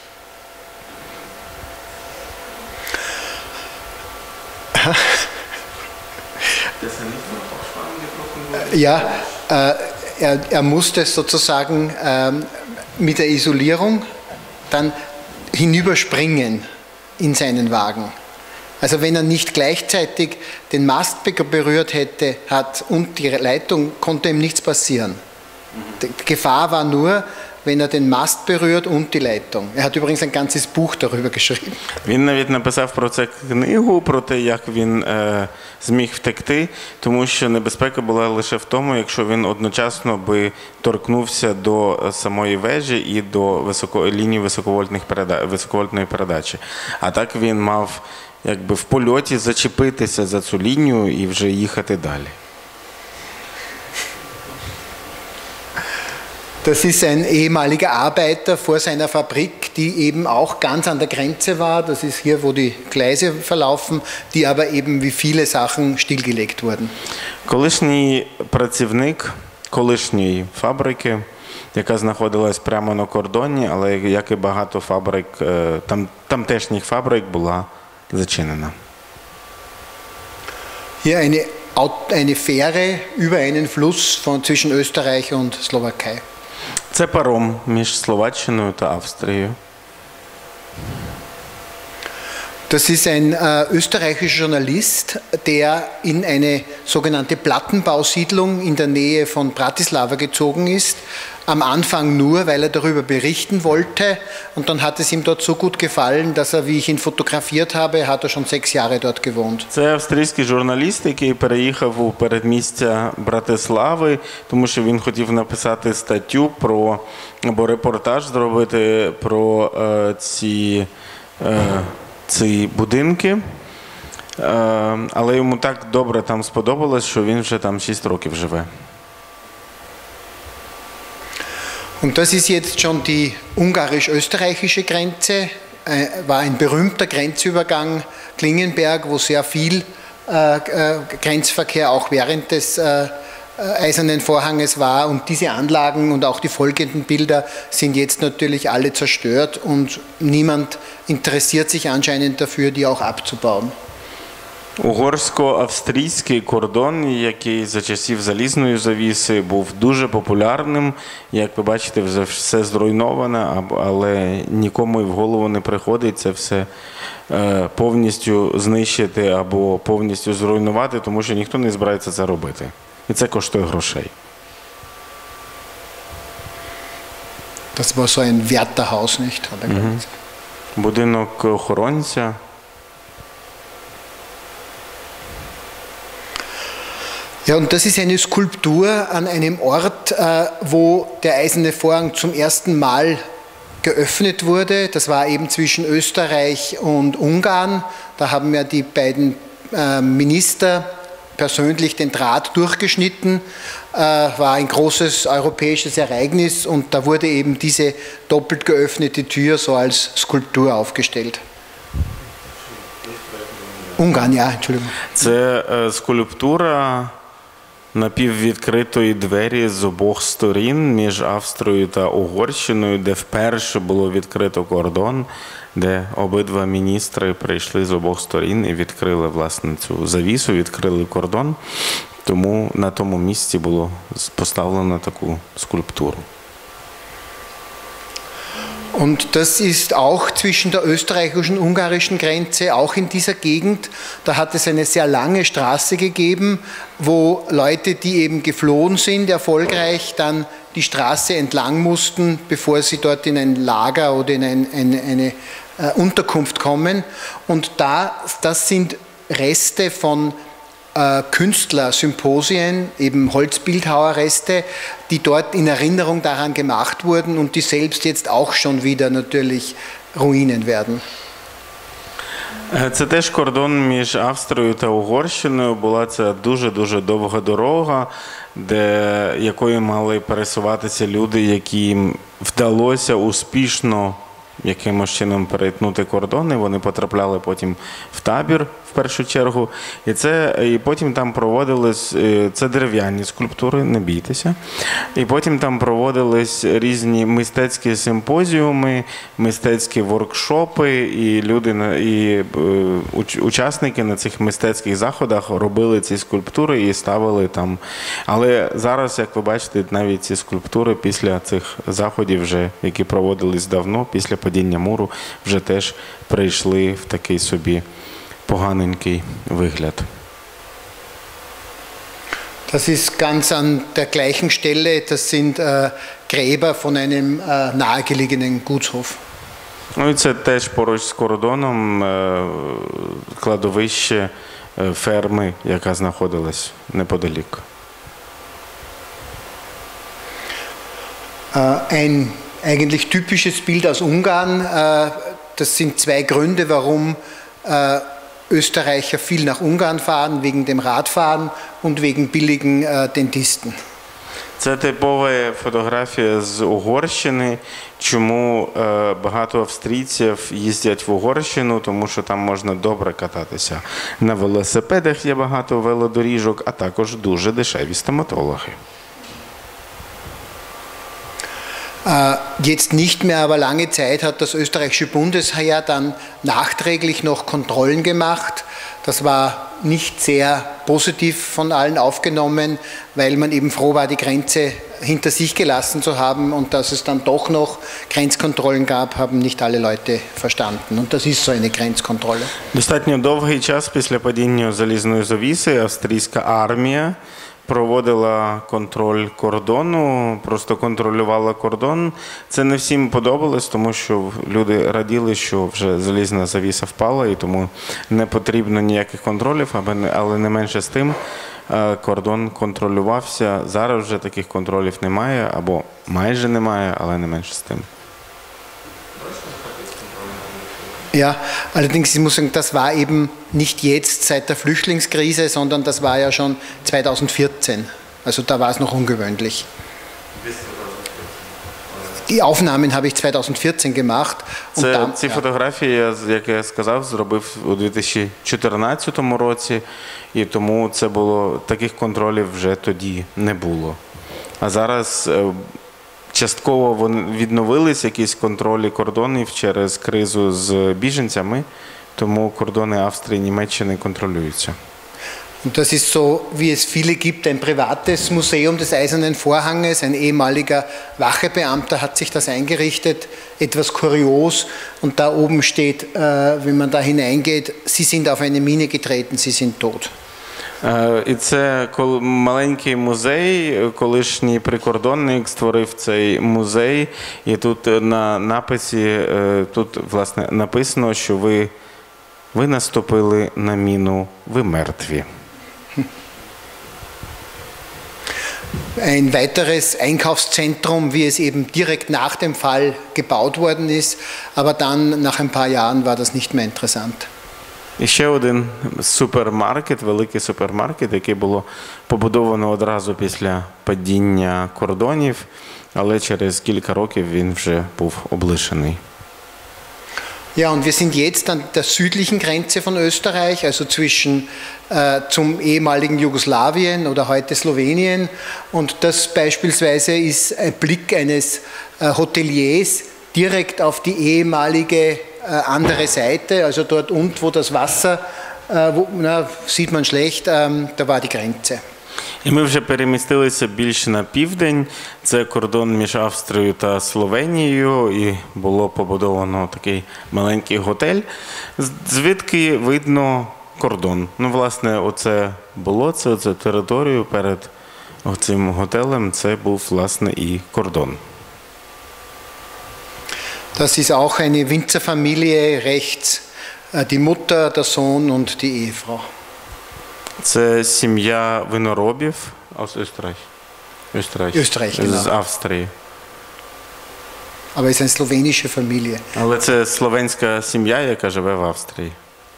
Ja, äh, er, er musste sozusagen äh, mit der Isolierung dann hinüberspringen in seinen Wagen. Also wenn er nicht gleichzeitig den Mast berührt hätte hat und die Leitung, konnte ihm nichts passieren. Die Gefahr war nur, wenn er den Mast berührt und die Leitung. Er hat übrigens ein ganzes Buch darüber geschrieben. Він навіть написав про це книгу, про те, як він е, зміг втекти, тому що небезпека була лише в тому, якщо він одночасно би торкнувся до самої вежі і до високо, лінії високовольтних переда, високовольтної передачі. А так він мав якби в польоті зачепитися за цю лінію і вже їхати далі. Das ist ein ehemaliger Arbeiter vor seiner Fabrik, die eben auch ganz an der Grenze war. Das ist hier, wo die Gleise verlaufen, die aber eben wie viele Sachen stillgelegt wurden. Колишній працівник колишньої фабрики, яка знаходилась прямо на кордоні, але як і багато фабрик, там, тамтешніх фабрик була зачинена. Hier eine, eine Fähre über einen Fluss von, zwischen Österreich und Slowakei. Це паром між Словаччиною та Австрією. Das ist ein äh, österreichischer Journalist, der in eine sogenannte Plattenbausiedlung in der Nähe von Bratislava gezogen ist. Am Anfang nur, weil er darüber berichten wollte, und dann hat es ihm dort so gut gefallen, dass er, wie ich ihn fotografiert habe, hat er schon sechs Jahre dort gewohnt. Це австрійський журналіст, який переїхав у передмістя Братислави, тому що він хотів написати статтю про або репортаж зробити про е, ці е, ці будинки, але йому так добре там сподобалось, що він вже там шість років живе. Und das ist jetzt schon die ungarisch-österreichische Grenze, war ein berühmter Grenzübergang Klingenberg, wo sehr viel äh, Grenzverkehr auch während des äh, Eisernen Vorhanges war, und diese Anlagen und auch die folgenden Bilder sind jetzt natürlich alle zerstört und niemand interessiert sich anscheinend dafür, die auch abzubauen. Угорсько-австрійський кордон, який за часів залізної завіси був дуже популярним, як ви бачите, вже все зруйноване, але нікому і в голову не приходить це все повністю знищити або повністю зруйнувати, тому що ніхто не збирається це робити. І це коштує грошей. Das war so ein Wärterhaus, nicht? Mhm. Будинок охоронця. Ja, und das ist eine Skulptur an einem Ort, wo der Eiserne Vorhang zum ersten Mal geöffnet wurde. Das war eben zwischen Österreich und Ungarn. Da haben ja die beiden Minister persönlich den Draht durchgeschnitten, äh, war ein großes europäisches Ereignis, und da wurde eben diese doppelt geöffnete Tür so als Skulptur aufgestellt. Ungarn, ja, Entschuldigung. Це е, скульптура напіввідкритої двері з обох сторін між Австрією та Угорщиною, де вперше було відкрито кордон, де обидва міністри прийшли з обох сторін і відкрили, власне, цю завісу, відкрили кордон. Тому на тому місці було поставлено таку скульптуру. Und das ist auch zwischen der österreichischen und ungarischen Grenze, auch in dieser Gegend. Da hat es eine sehr lange Straße gegeben, wo Leute, die eben geflohen sind, erfolgreich dann die Straße entlang mussten, bevor sie dort in ein Lager oder in ein, eine, eine äh, Unterkunft kommen. Und da, das sind Reste von äh, Künstlersymposien, eben Holzbildhauerreste, die dort in Erinnerung daran gemacht wurden und die selbst jetzt auch schon wieder natürlich Ruinen werden. Це теж кордон між Австрією та Угорщиною. Була це дуже-дуже довга дорога, де, якою мали пересуватися люди, яким вдалося успішно якимось чином перетнути кордони. Вони потрапляли потім в табір, в першу чергу. І, це, і потім там проводились, це дерев'яні скульптури, не бійтеся. І потім там проводились різні мистецькі симпозіуми, мистецькі воркшопи, і люди, і учасники на цих мистецьких заходах робили ці скульптури і ставили там. Але зараз, як ви бачите, навіть ці скульптури після цих заходів, вже, які проводились давно, після падіння муру, вже теж прийшли в такий собі поганенький вигляд. Das ist ganz an der gleichen Stelle, das sind äh, Gräber von einem äh, nahegelegenen Gutshof. Ну і це теж поруч з кордоном кладовище ферми, яка знаходилась неподалік. Ein eigentlich typisches Bild aus Ungarn, das sind zwei Gründe, warum Österreicher viel nach Ungarn fahren, wegen dem Radfahren und wegen billigen Dentisten. Це типова фотографія з Угорщини, чому багато австрійців їздять в Угорщину, тому що там можна добре кататися. На велосипедах є багато велодоріжок, а також дуже дешеві стоматологи. Jetzt nicht mehr, aber lange Zeit hat das österreichische Bundesheer dann nachträglich noch Kontrollen gemacht. Das war nicht sehr positiv von allen aufgenommen, weil man eben froh war, die Grenze hinter sich gelassen zu haben, und dass es dann doch noch Grenzkontrollen gab, haben nicht alle Leute verstanden. Und das ist so eine Grenzkontrolle. Достатньо довгий час після падіння залізної завіси австрійська армія проводила контроль кордону, просто контролювала кордон. Це не всім подобалось, тому що люди раділи, що вже залізна завіса впала, і тому не потрібно ніяких контролів, але не менше з тим кордон контролювався. Зараз вже таких контролів немає, або майже немає, але не менше з тим. Ja, allerdings, ich muss sagen, das war eben nicht jetzt seit der Flüchtlingskrise, sondern das war ja schon zweitausendvierzehn. Also da war es noch ungewöhnlich. Die Aufnahmen habe ich zweitausendvierzehn gemacht. Це, там, ці ja. фотографії, як я сказав, зробив у дві тисячі чотирнадцятому році, і тому це було, таких контролів вже тоді не було. А зараз частково відновились якісь контролі кордонів через кризу з біженцями, тому кордони Австрії і Німеччини контролюються. Und das ist so, wie es viele gibt, ein privates Museum des Eisernen Vorhanges. Ein ehemaliger Wachebeamter hat sich das eingerichtet, etwas kurios. Und da oben steht, äh, wenn man da hineingeht, Sie sind auf eine Mine getreten, Sie sind tot. І це маленький музей, колишній прикордонник створив цей музей, і тут на написі, тут власне написано, що ви, ви наступили на міну, ви мертві. Ein weiteres Einkaufszentrum, wie es eben direkt nach dem Fall gebaut worden ist, aber dann nach ein paar Jahren war das nicht mehr interessant. І ще один супермаркет, великий супермаркет, який було побудовано одразу після падіння кордонів, але через кілька років він вже був облишений. Ja, und wir sind jetzt an der südlichen Grenze von Österreich, also zwischen äh, zum ehemaligen Jugoslawien oder heute Slowenien. Und das beispielsweise ist ein Blick eines äh, Hoteliers direkt auf die ehemalige äh, andere Seite, also dort unten, wo das Wasser, äh, wo, na, sieht man schlecht, ähm, da war die Grenze. І ми вже перемістилися більше на південь. Це кордон між Австрією та Словенією, і було побудовано такий маленький готель, звідки видно кордон. Ну, власне, оце болоце, оце територію перед цим готелем, це був, власне, і кордон. Das ist auch eine Winzerfamilie, rechts die Mutter, der Sohn und die Ehefrau. Це сім'я виноробів aus Österreich. Österreich. Österreich, genau. З Австрії. Aber es ist eine slowenische Familie. Але це словенська сім'я, яка живе в Австрії.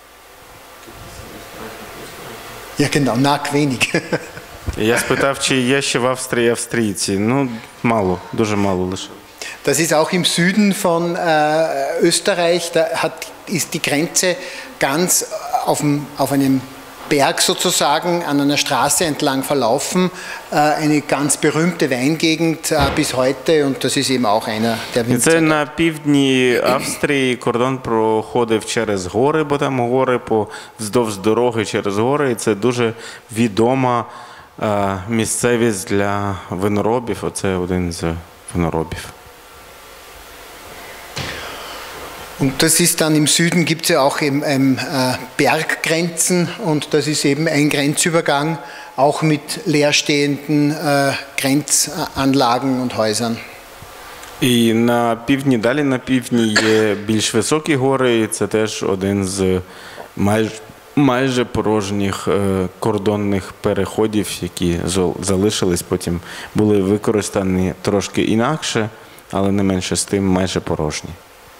Ja, genau, nach wenig. Я спитав, чи є ще в Австрії австрійці. Ну, мало, дуже мало лише. Das ist auch im Süden von äh, Österreich, da hat, ist die Grenze ganz auf, dem, auf einem Berg sozusagen an einer Straße entlang verlaufen, äh, eine ganz berühmte Weingegend äh, bis heute und das ist eben auch einer der Winzer. Це на півдні Австрії, кордон проходив через гори, бо там гори по вздовж дороги через гори, і це дуже відома е, місцевість для виноробів, оце один з виноробів. Und das ist dann im Süden gibt es ja auch eben ähm, äh, Berggrenzen und das ist eben ein Grenzübergang, auch mit leerstehenden äh, Grenzanlagen und Häusern. І на півдні, далі на півдні є більш високі гори, і це теж один з майже, майже порожніх е, кордонних переходів, які залишились, потім були використані трошки інакше, але не менше з тим майже порожні.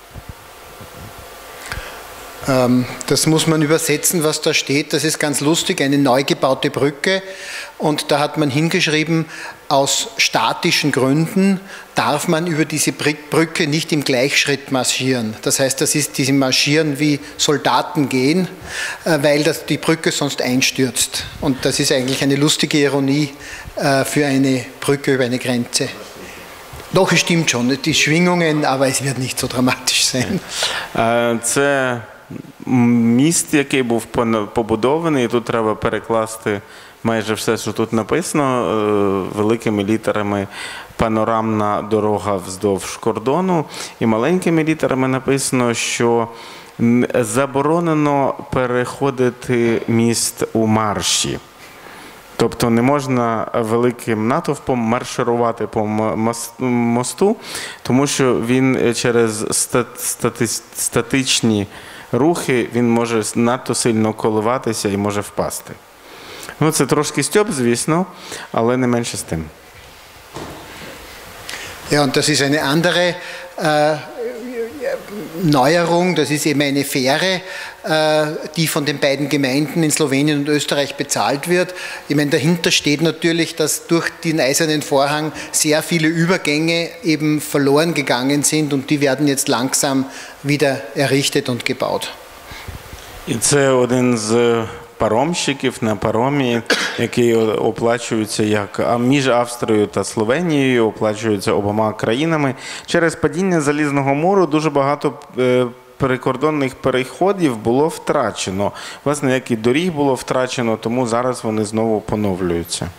Das muss man übersetzen, was da steht. Das ist ganz lustig, eine neu gebaute Brücke. Und da hat man hingeschrieben, aus statischen Gründen darf man über diese Brücke nicht im Gleichschritt marschieren. Das heißt, das ist diese Marschieren wie Soldaten gehen, weil das die Brücke sonst einstürzt. Und das ist eigentlich eine lustige Ironie für eine Brücke über eine Grenze. Doch, es stimmt schon, die Schwingungen, aber es wird nicht so dramatisch sein. Це міст, який був побудований, і тут треба перекласти майже все, що тут написано, великими літерами панорамна дорога вздовж кордону, і маленькими літерами написано, що заборонено переходити міст у марші. Тобто не можна великим натовпом марширувати по мосту, тому що він через статичні рухи він може надто сильно коливатися і може впасти. Ну, це трошки стьоп, звісно, але не менше з тим. Ja, und das ist eine andere äh, Neuerung, das ist eben eine Fähre, äh, die von den beiden Gemeinden in Slowenien und Österreich bezahlt wird. Ich meine, dahinter steht natürlich, dass durch den Eisernen Vorhang sehr viele Übergänge eben verloren gegangen sind und die werden jetzt langsam wieder errichtet und gebaut. І це один з паромщиків на паромі, який оплачується як між Австрією та Словенією, оплачується обома країнами. Через падіння Залізного муру дуже багато прикордонних переходів було втрачено. Власне, як і доріг було втрачено, тому зараз вони знову поновлюються.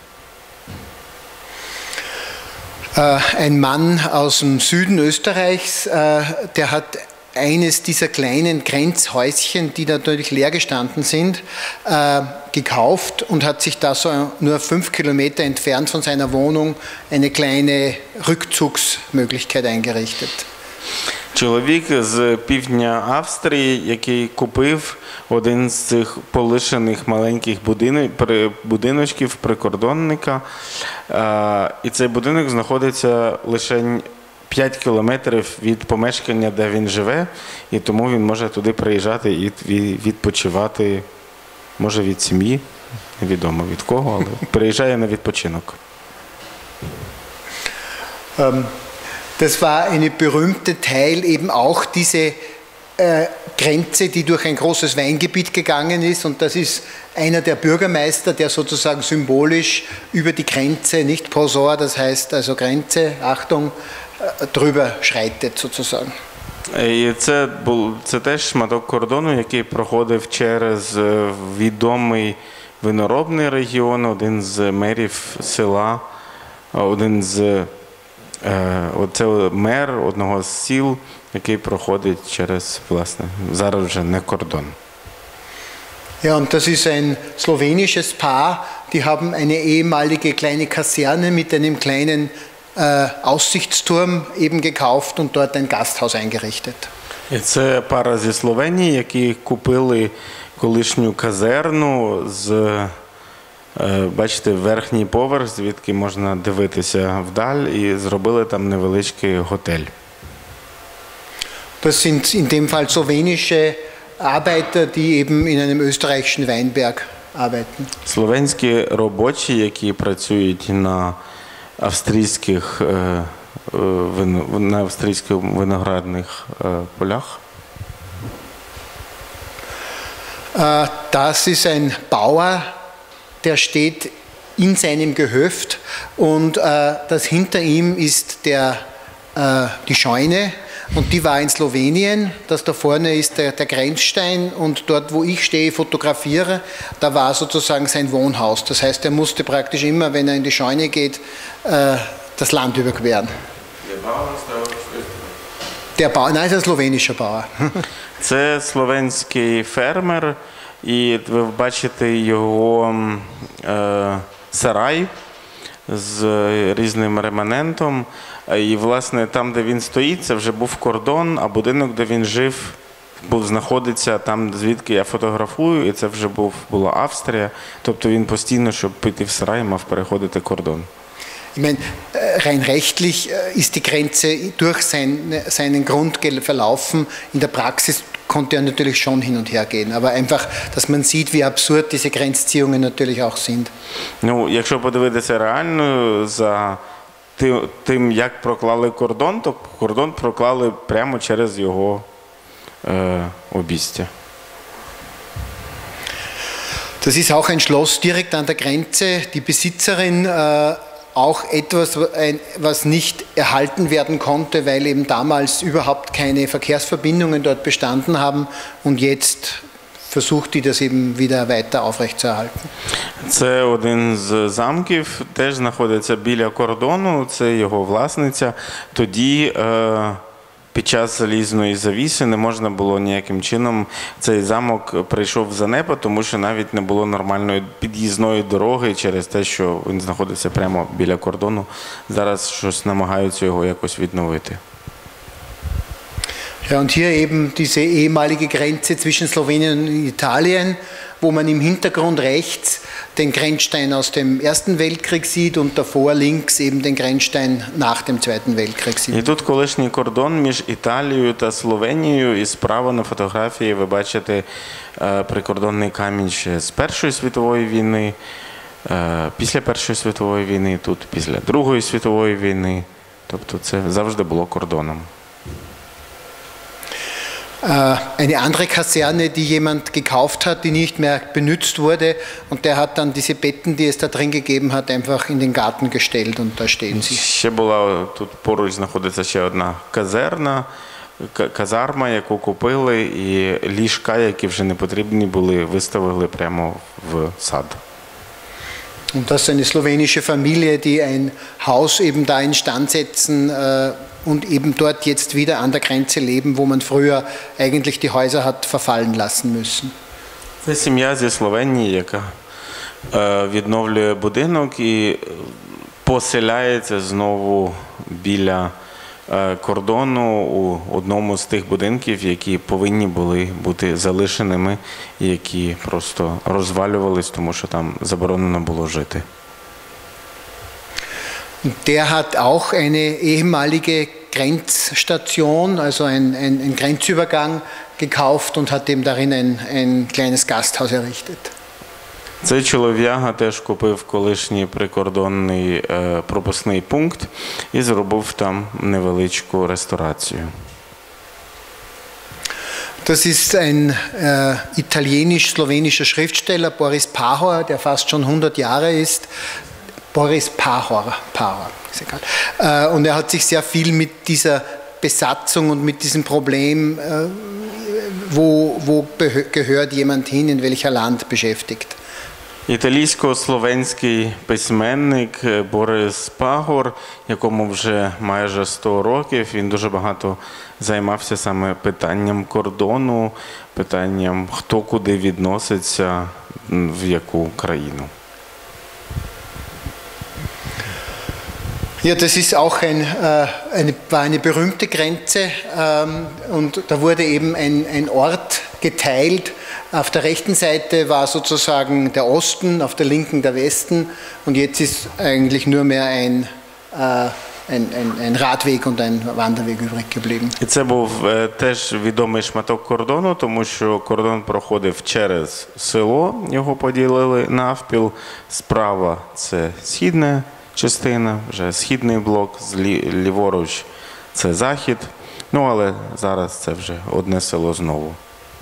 Ein Mann aus dem Süden Österreichs, der hat eines dieser kleinen Grenzhäuschen, die natürlich leer gestanden sind, äh, gekauft und hat sich da so nur fünf Kilometer entfernt von seiner Wohnung eine kleine Rückzugsmöglichkeit eingerichtet. Чоловік з півдня Австрії, який купив один з цих полишених маленьких будиночків прикордонника, і цей будинок знаходиться лише п'ять кілометрів від помешкання, де він живе, і тому він може туди приїжджати і відпочивати, може від сім'ї, невідомо від кого, але приїжджає на відпочинок. Das war eine berühmte Teil, eben auch diese äh, Grenze, die durch ein großes Weingebiet gegangen ist und das ist einer der Bürgermeister, der sozusagen symbolisch über die Grenze, nicht Posor, das heißt also Grenze, Achtung, drüber schreitet sozusagen. І це був це теж шматок кордону, який проходив через відомий виноробний регіон, один з мерів села, один з оце мер одного з сіл, який проходить через, власне, зараз вже не кордон. Ja, und das ist ein slowenisches Paar, die haben eine ehemalige kleine Kaserne mit einem kleinen äh, Aussichtsturm eben gekauft und dort ein Gasthaus eingerichtet. І це пара зі Словенії, які купили колишню казерну з, е, бачите, верхній поверх, звідки можна дивитися вдаль, і зробили там невеличкий готель. Das sind in dem Fall slowenische Arbeiter, die eben in einem österreichischen Weinberg arbeiten. Словенські робочі, які працюють на австрійських, е, вин- на австрійських виноградних е, полях. Äh, Das ist ein Bauer, der steht in seinem Gehöft und äh, das hinter ihm ist der, äh, die Scheune und die war in Slowenien. Das da vorne ist der, der Grenzstein und dort, wo ich stehe, fotografiere, da war sozusagen sein Wohnhaus. Das heißt, er musste praktisch immer, wenn er in die Scheune geht, äh, das Land überqueren. Der Bauer, nein, ist ein slowenischer Bauer. Це словенський фермер, і ви бачите його е, сарай з різним реманентом. І, власне, там, де він стоїть, це вже був кордон, а будинок, де він жив, був, знаходиться там, звідки я фотографую, і це вже був, була Австрія. Тобто він постійно, щоб піти в сарай, мав переходити кордон. Ich meine, rein rechtlich ist die Grenze durch sein, seinen Grund verlaufen. In der Praxis konnte er natürlich schon hin und her gehen, aber einfach, dass man sieht, wie absurd diese Grenzziehungen natürlich auch sind. Ну, якщо подивитися реально за тим, як проклали кордон, то кордон проклали прямо через його е, обістя. Das ist auch ein Schloss direkt an der Grenze. Die Besitzerin äh, auch etwas, was nicht erhalten werden konnte, weil eben damals überhaupt keine Verkehrsverbindungen dort bestanden haben und jetzt versucht die das eben wieder weiter aufrechtzuerhalten. Це один з замків, теж знаходиться біля кордону, це його власниця. Тоді е, під час залізної завіси не можна було ніяким чином, цей замок прийшов в занепад, тому що навіть не було нормальної під'їзної дороги через те, що він знаходився прямо біля кордону. Зараз щось намагаються його якось відновити. Ja, und hier eben diese ehemalige Grenze zwischen Slowenien und Italien, wo man im Hintergrund rechts den Grenzstein aus dem Ersten Weltkrieg sieht und davor links eben den Grenzstein nach dem Zweiten Weltkrieg sieht. І тут колишній кордон між Італією та Словенією, і справа на фотографії ви бачите е, прикордонний камінь ще з Першої світової війни, е, після Першої світової війни, тут після Другої світової війни. Тобто це завжди було кордоном. Eine andere Kaserne, die jemand gekauft hat, die nicht mehr benutzt wurde und der hat dann diese Betten, die es da drin gegeben hat, einfach in den Garten gestellt und da stehen sie. Ще була, тут поруч знаходиться ще одна казерна, казарма, яку купили, і ліжка, які вже не потрібні були, виставили прямо в сад. Und das ist eine slowenische Familie, die ein Haus eben da instand setzen äh, und eben dort jetzt wieder an der Grenze leben, wo man früher eigentlich die Häuser hat verfallen lassen müssen. Це сім'я зі Словенії, яка е, відновлює будинок і поселяється знову біля е, кордону у одному з тих будинків, які повинні були бути залишеними, які просто розвалювались, тому що там заборонено було жити. Der hat auch eine ehemalige Grenzstation, also ein, ein, ein Grenzübergang gekauft und hat eben darin ein, ein kleines Gasthaus errichtet. Цей чолов'яга теж купив колишній прикордонний е, пропускний пункт і зробив там невеличку ресторацію. Das ist ein äh, italienisch-slowenischer Schriftsteller, Boris Pahor, der fast schon hundert Jahre ist. Boris Pahor, Pahor ist egal. Äh, und er hat sich sehr viel mit dieser Besatzung und mit diesem Problem, äh, wo, wo gehört jemand hin, in welcher Land beschäftigt. Італійсько-словенський письменник Борис Пагор, якому вже майже сто років, він дуже багато займався саме питанням кордону, питанням, хто куди відноситься, в яку країну. Ja, das ist auch ein, äh, eine, war eine berühmte Grenze ähm, und da wurde eben ein, ein Ort geteilt. Auf der rechten Seite war sozusagen der Osten, auf der linken der Westen und jetzt ist eigentlich nur mehr ein, äh, ein, ein, ein Radweg und ein Wanderweg übrig geblieben. І це був е, теж відомий шматок кордону, тому що кордон проходив через село, його поділили навпіл. Справа це східна частина, вже східний блок, злі, ліворуч це захід. Ну, але зараз це вже одне село знову.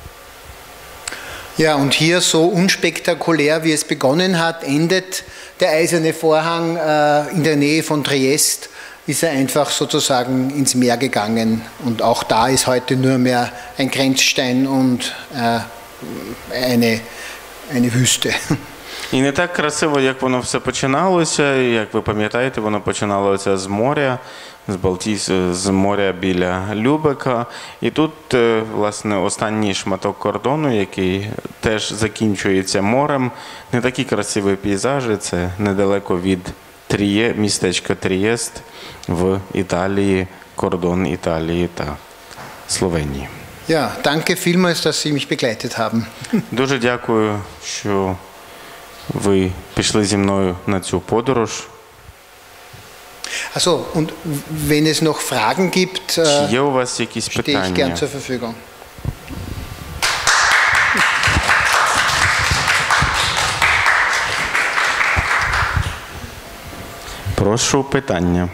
Ja, und hier so unspektakulär, wie es begonnen hat, endet der eiserne Vorhang äh, in der Nähe von Triest, ist er einfach sozusagen ins Meer gegangen. Und auch da ist heute nur mehr ein Grenzstein und äh, eine, eine Wüste. І не так красиво, як воно все починалося. Як ви пам'ятаєте, воно починалося з моря, з Балтійсь... з моря біля Любека. І тут, власне, останній шматок кордону, який теж закінчується морем. Не такі красиві пейзажі, це недалеко від Тріє... містечка Трієст в Італії, кордон Італії та Словенії. Ja, danke vielmals, dass Sie mich begleitet haben. Дуже дякую, що ви пішли зі мною на цю подорож. Also, und wenn es noch Fragen gibt, Чи є у вас якісь stehe ich gern питання? zur Verfügung. Прошу питання.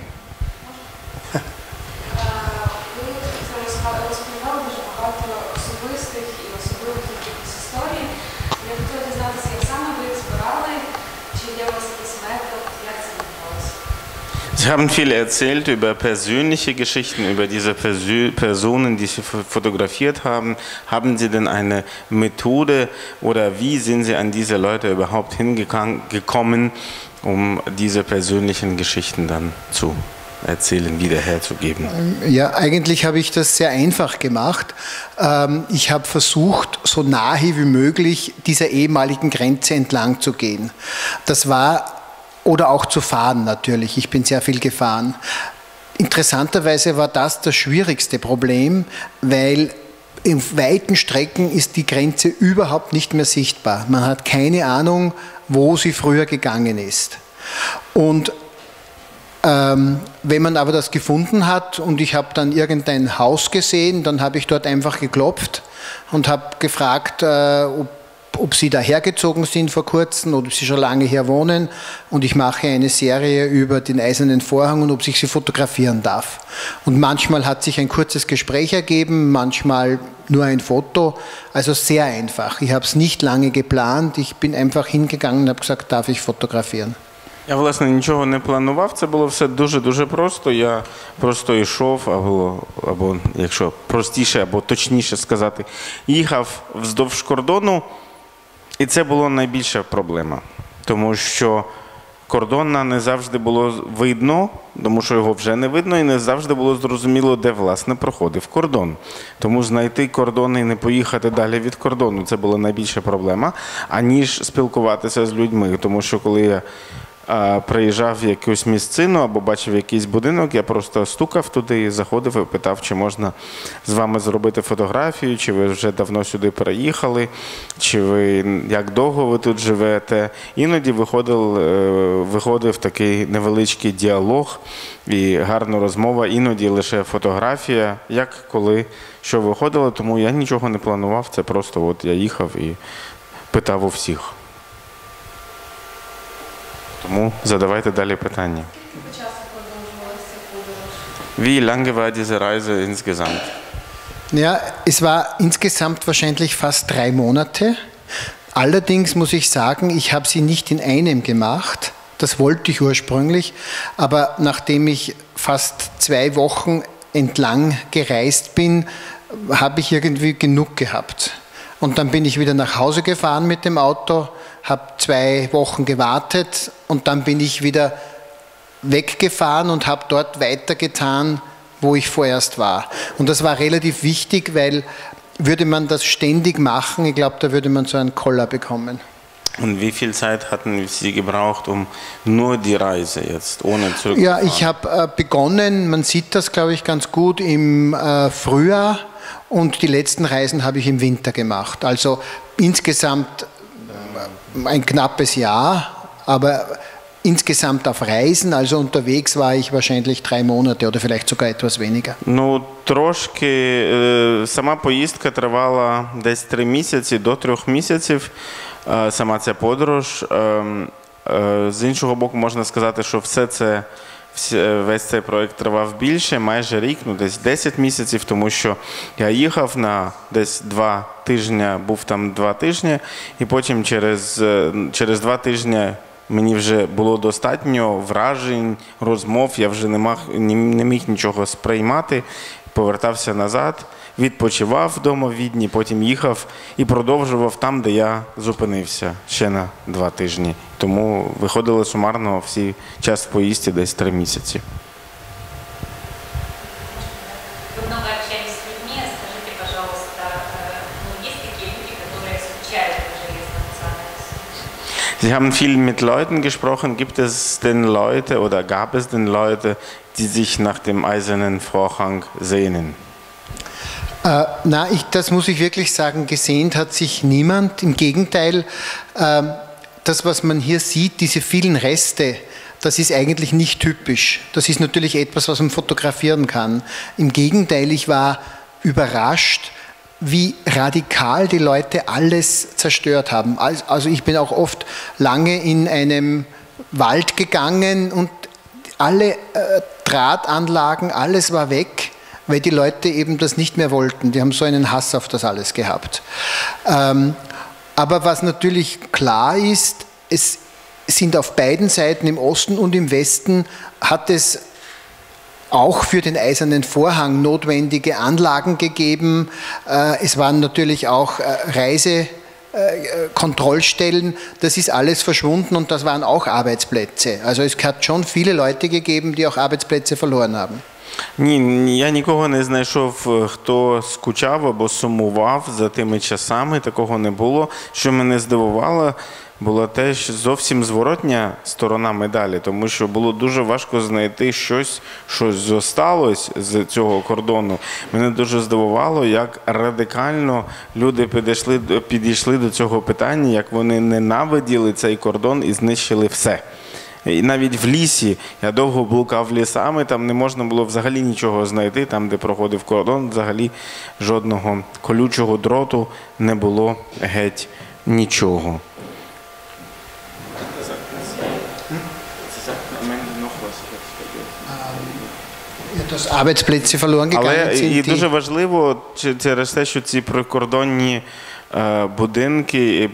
Sie haben viel erzählt über persönliche Geschichten, über diese Persö Personen, die Sie fotografiert haben. Haben Sie denn eine Methode oder wie sind Sie an diese Leute überhaupt hingekommen, um diese persönlichen Geschichten dann zu erzählen, wiederherzugeben? Ja, eigentlich habe ich das sehr einfach gemacht. Ich habe versucht, so nahe wie möglich dieser ehemaligen Grenze entlang zu gehen. Das war Oder auch zu fahren natürlich. Ich bin sehr viel gefahren. Interessanterweise war das das schwierigste Problem, weil in weiten Strecken ist die Grenze überhaupt nicht mehr sichtbar. Man hat keine Ahnung, wo sie früher gegangen ist. Und ähm, wenn man aber das gefunden hat und ich habe dann irgendein Haus gesehen, dann habe ich dort einfach geklopft und habe gefragt, äh, ob ob sie da hergezogen sind vor kurzem oder ob sie schon lange hier wohnen und ich mache eine Serie über den eisernen Vorhang und ob ich sie fotografieren darf. Und manchmal hat sich ein kurzes Gespräch ergeben, manchmal nur ein Foto, also sehr einfach. Ich habe es nicht lange geplant, ich bin einfach hingegangen und habe gesagt, darf ich fotografieren. Я, власне, нічого не планував, це було все дуже-дуже просто. Я просто йшов, або, або, якщо простіше, або точніше сказати, їхав вздовж кордону. І це була найбільша проблема, тому що кордона не завжди було видно, тому що його вже не видно, і не завжди було зрозуміло, де, власне, проходив кордон. Тому знайти кордон і не поїхати далі від кордону – це була найбільша проблема, аніж спілкуватися з людьми. Тому що коли я а, приїжджав в якусь місцину або бачив якийсь будинок, я просто стукав туди, заходив і питав, чи можна з вами зробити фотографію, чи ви вже давно сюди переїхали, чи ви, як довго ви тут живете. Іноді виходив, виходив такий невеличкий діалог і гарна розмова, іноді лише фотографія, як коли що виходило, тому я нічого не планував, це просто от я їхав і питав у всіх. Тому задавайте далі питання. Wie lange war diese Reise insgesamt? Ja, es war insgesamt wahrscheinlich fast drei Monate. Allerdings muss ich sagen, ich habe sie nicht in einem gemacht. Das wollte ich ursprünglich, aber nachdem ich fast zwei Wochen entlang gereist bin, habe ich irgendwie genug gehabt. Und dann bin ich wieder nach Hause gefahren mit dem Auto, habe zwei Wochen gewartet und dann bin ich wieder weggefahren und habe dort weitergetan, wo ich vorerst war. Und das war relativ wichtig, weil würde man das ständig machen, ich glaube, da würde man so einen Koller bekommen. Und wie viel Zeit hatten Sie gebraucht, um nur die Reise jetzt, ohne zurückzufahren? Ja, ich habe äh, begonnen, man sieht das, glaube ich, ganz gut, im äh, Frühjahr und die letzten Reisen habe ich im Winter gemacht. Also insgesamt äh, ein knappes Jahr, aber insgesamt auf Reisen, also unterwegs war ich wahrscheinlich drei Monate oder vielleicht sogar etwas weniger. Ну, трошки, е, сама поїздка тривала десь три місяці, до трьох місяців, е, сама ця подорож. Е, е, з іншого боку, можна сказати, що все це, все, весь цей проєкт тривав більше, майже рік, ну десь десять місяців, тому що я їхав на десь два тижні, був там два тижні, і потім через, е, через два тижні мені вже було достатньо вражень, розмов, я вже не міг, не міг нічого сприймати, повертався назад, відпочивав вдома в Відні, потім їхав і продовжував там, де я зупинився, ще на два тижні. Тому виходило сумарно всі час в поїзді десь три місяці. Вы много общались с людьми, скажите, пожалуйста, ну, есть такие люди, которые скучают по железным занавесам? Sie haben viel mit Leuten gesprochen. Gibt es denn Leute oder gab es denn Leute, die sich nach dem eisernen Vorhang sehnen? Äh, na, ich, das muss ich wirklich sagen, gesehnt hat sich niemand. Im Gegenteil, äh, das, was man hier sieht, diese vielen Reste, das ist eigentlich nicht typisch. Das ist natürlich etwas, was man fotografieren kann. Im Gegenteil, ich war überrascht, wie radikal die Leute alles zerstört haben. Also ich bin auch oft lange in einem Wald gegangen und alle äh, Drahtanlagen, alles war weg, weil die Leute eben das nicht mehr wollten. Die haben so einen Hass auf das alles gehabt. Ähm, aber was natürlich klar ist, es sind auf beiden Seiten, im Osten und im Westen, hat es auch für den Eisernen Vorhang notwendige Anlagen gegeben. Es waren natürlich auch Reisekontrollstellen. Das ist alles verschwunden und das waren auch Arbeitsplätze. Also es hat schon viele Leute gegeben, die auch Arbeitsplätze verloren haben. Ні, я нікого не знайшов, хто скучав або сумував за тими часами, такого не було. Що мене здивувало, була теж зовсім зворотня сторона медалі, тому що було дуже важко знайти щось, що зосталось з цього кордону. Мене дуже здивувало, як радикально люди підійшли, підійшли до цього питання, як вони ненавиділи цей кордон і знищили все. І навіть в лісі, я довго блукав лісами, там не можна було взагалі нічого знайти, там, де проходив кордон, взагалі жодного колючого дроту не було геть нічого. Dass Arbeitsplätze verloren gegangen Але sind. і дуже важливо через те, що ці прикордонні будинки,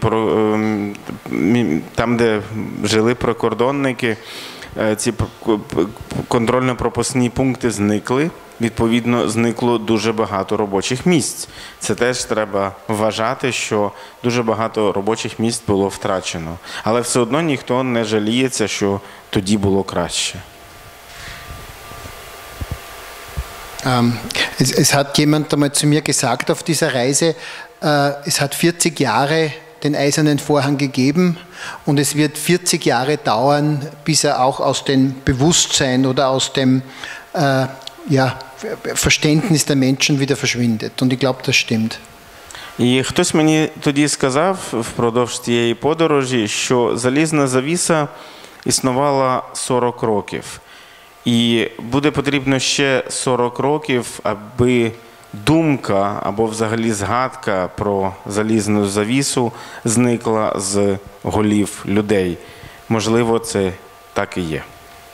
там, де жили прикордонники, ці контрольно-пропускні пункти зникли. Відповідно, зникло дуже багато робочих місць. Це теж треба вважати, що дуже багато робочих місць було втрачено. Але все одно ніхто не жаліється, що тоді було краще. Ähm, es, es hat jemand einmal zu mir gesagt auf dieser Reise, äh, es hat vierzig Jahre den Eisernen Vorhang gegeben und es wird vierzig Jahre dauern, bis er auch aus dem Bewusstsein oder aus dem äh, ja, Verständnis der Menschen wieder verschwindet. Und ich glaube, das stimmt. І хтось мені тоді сказав впродовж цієї подорожі, що залізна завіса існувала сорок років. І буде потрібно ще сорок років, аби думка або взагалі згадка про залізну завісу зникла з голів людей. Можливо, це так і є.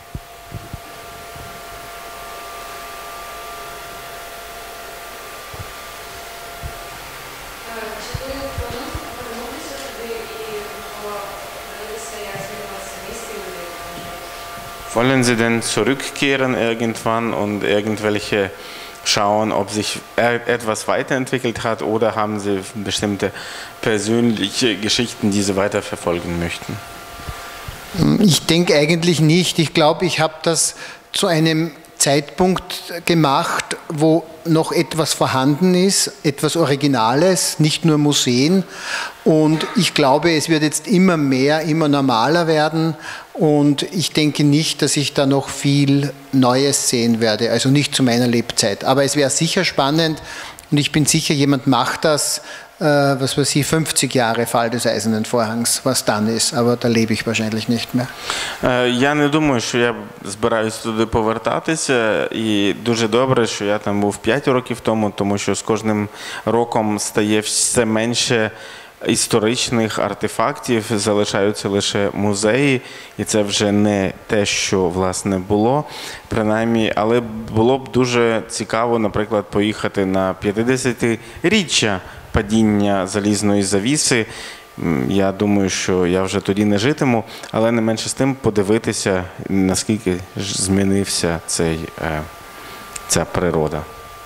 Wollen Sie denn zurückkehren irgendwann und irgendwelche schauen, ob sich etwas weiterentwickelt hat, oder haben Sie bestimmte persönliche Geschichten, die Sie weiterverfolgen möchten? Ich denke eigentlich nicht. Ich glaube, ich habe das zu einem Zeitpunkt gemacht, wo noch etwas vorhanden ist, etwas Originales, nicht nur Museen. Und ich glaube, es wird jetzt immer mehr, immer normaler werden. Und ich denke nicht, dass ich da noch viel Neues sehen werde, also nicht zu meiner Lebzeit. Aber es wäre sicher spannend und ich bin sicher, jemand macht das, äh, was weiß ich, fünfzig Jahre Fall des Eisernen Vorhangs, was dann ist. Aber da lebe ich wahrscheinlich nicht mehr. Я не думаю, що я збираюсь туди повертатися, і дуже добре, що я там був п'ять років тому, тому що з кожним роком стає все менше історичних артефактів, залишаються лише музеї, і це вже не те, що, власне, було, принаймні, але було б дуже цікаво, наприклад, поїхати на п'ятдесятиріччя падіння залізної завіси. Я думаю, що я вже тоді не житиму, але не менше з тим подивитися, наскільки ж змінився цей, ця природа.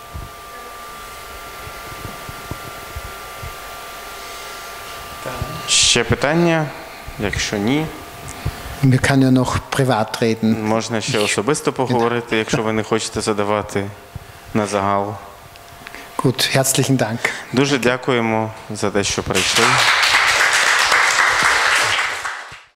Ще питання? Якщо ні, Wir können ja noch privat reden. можна ще особисто поговорити, якщо ви не хочете задавати на загал. Gut, herzlichen Dank. Дуже дякуємо за те, що прийшли.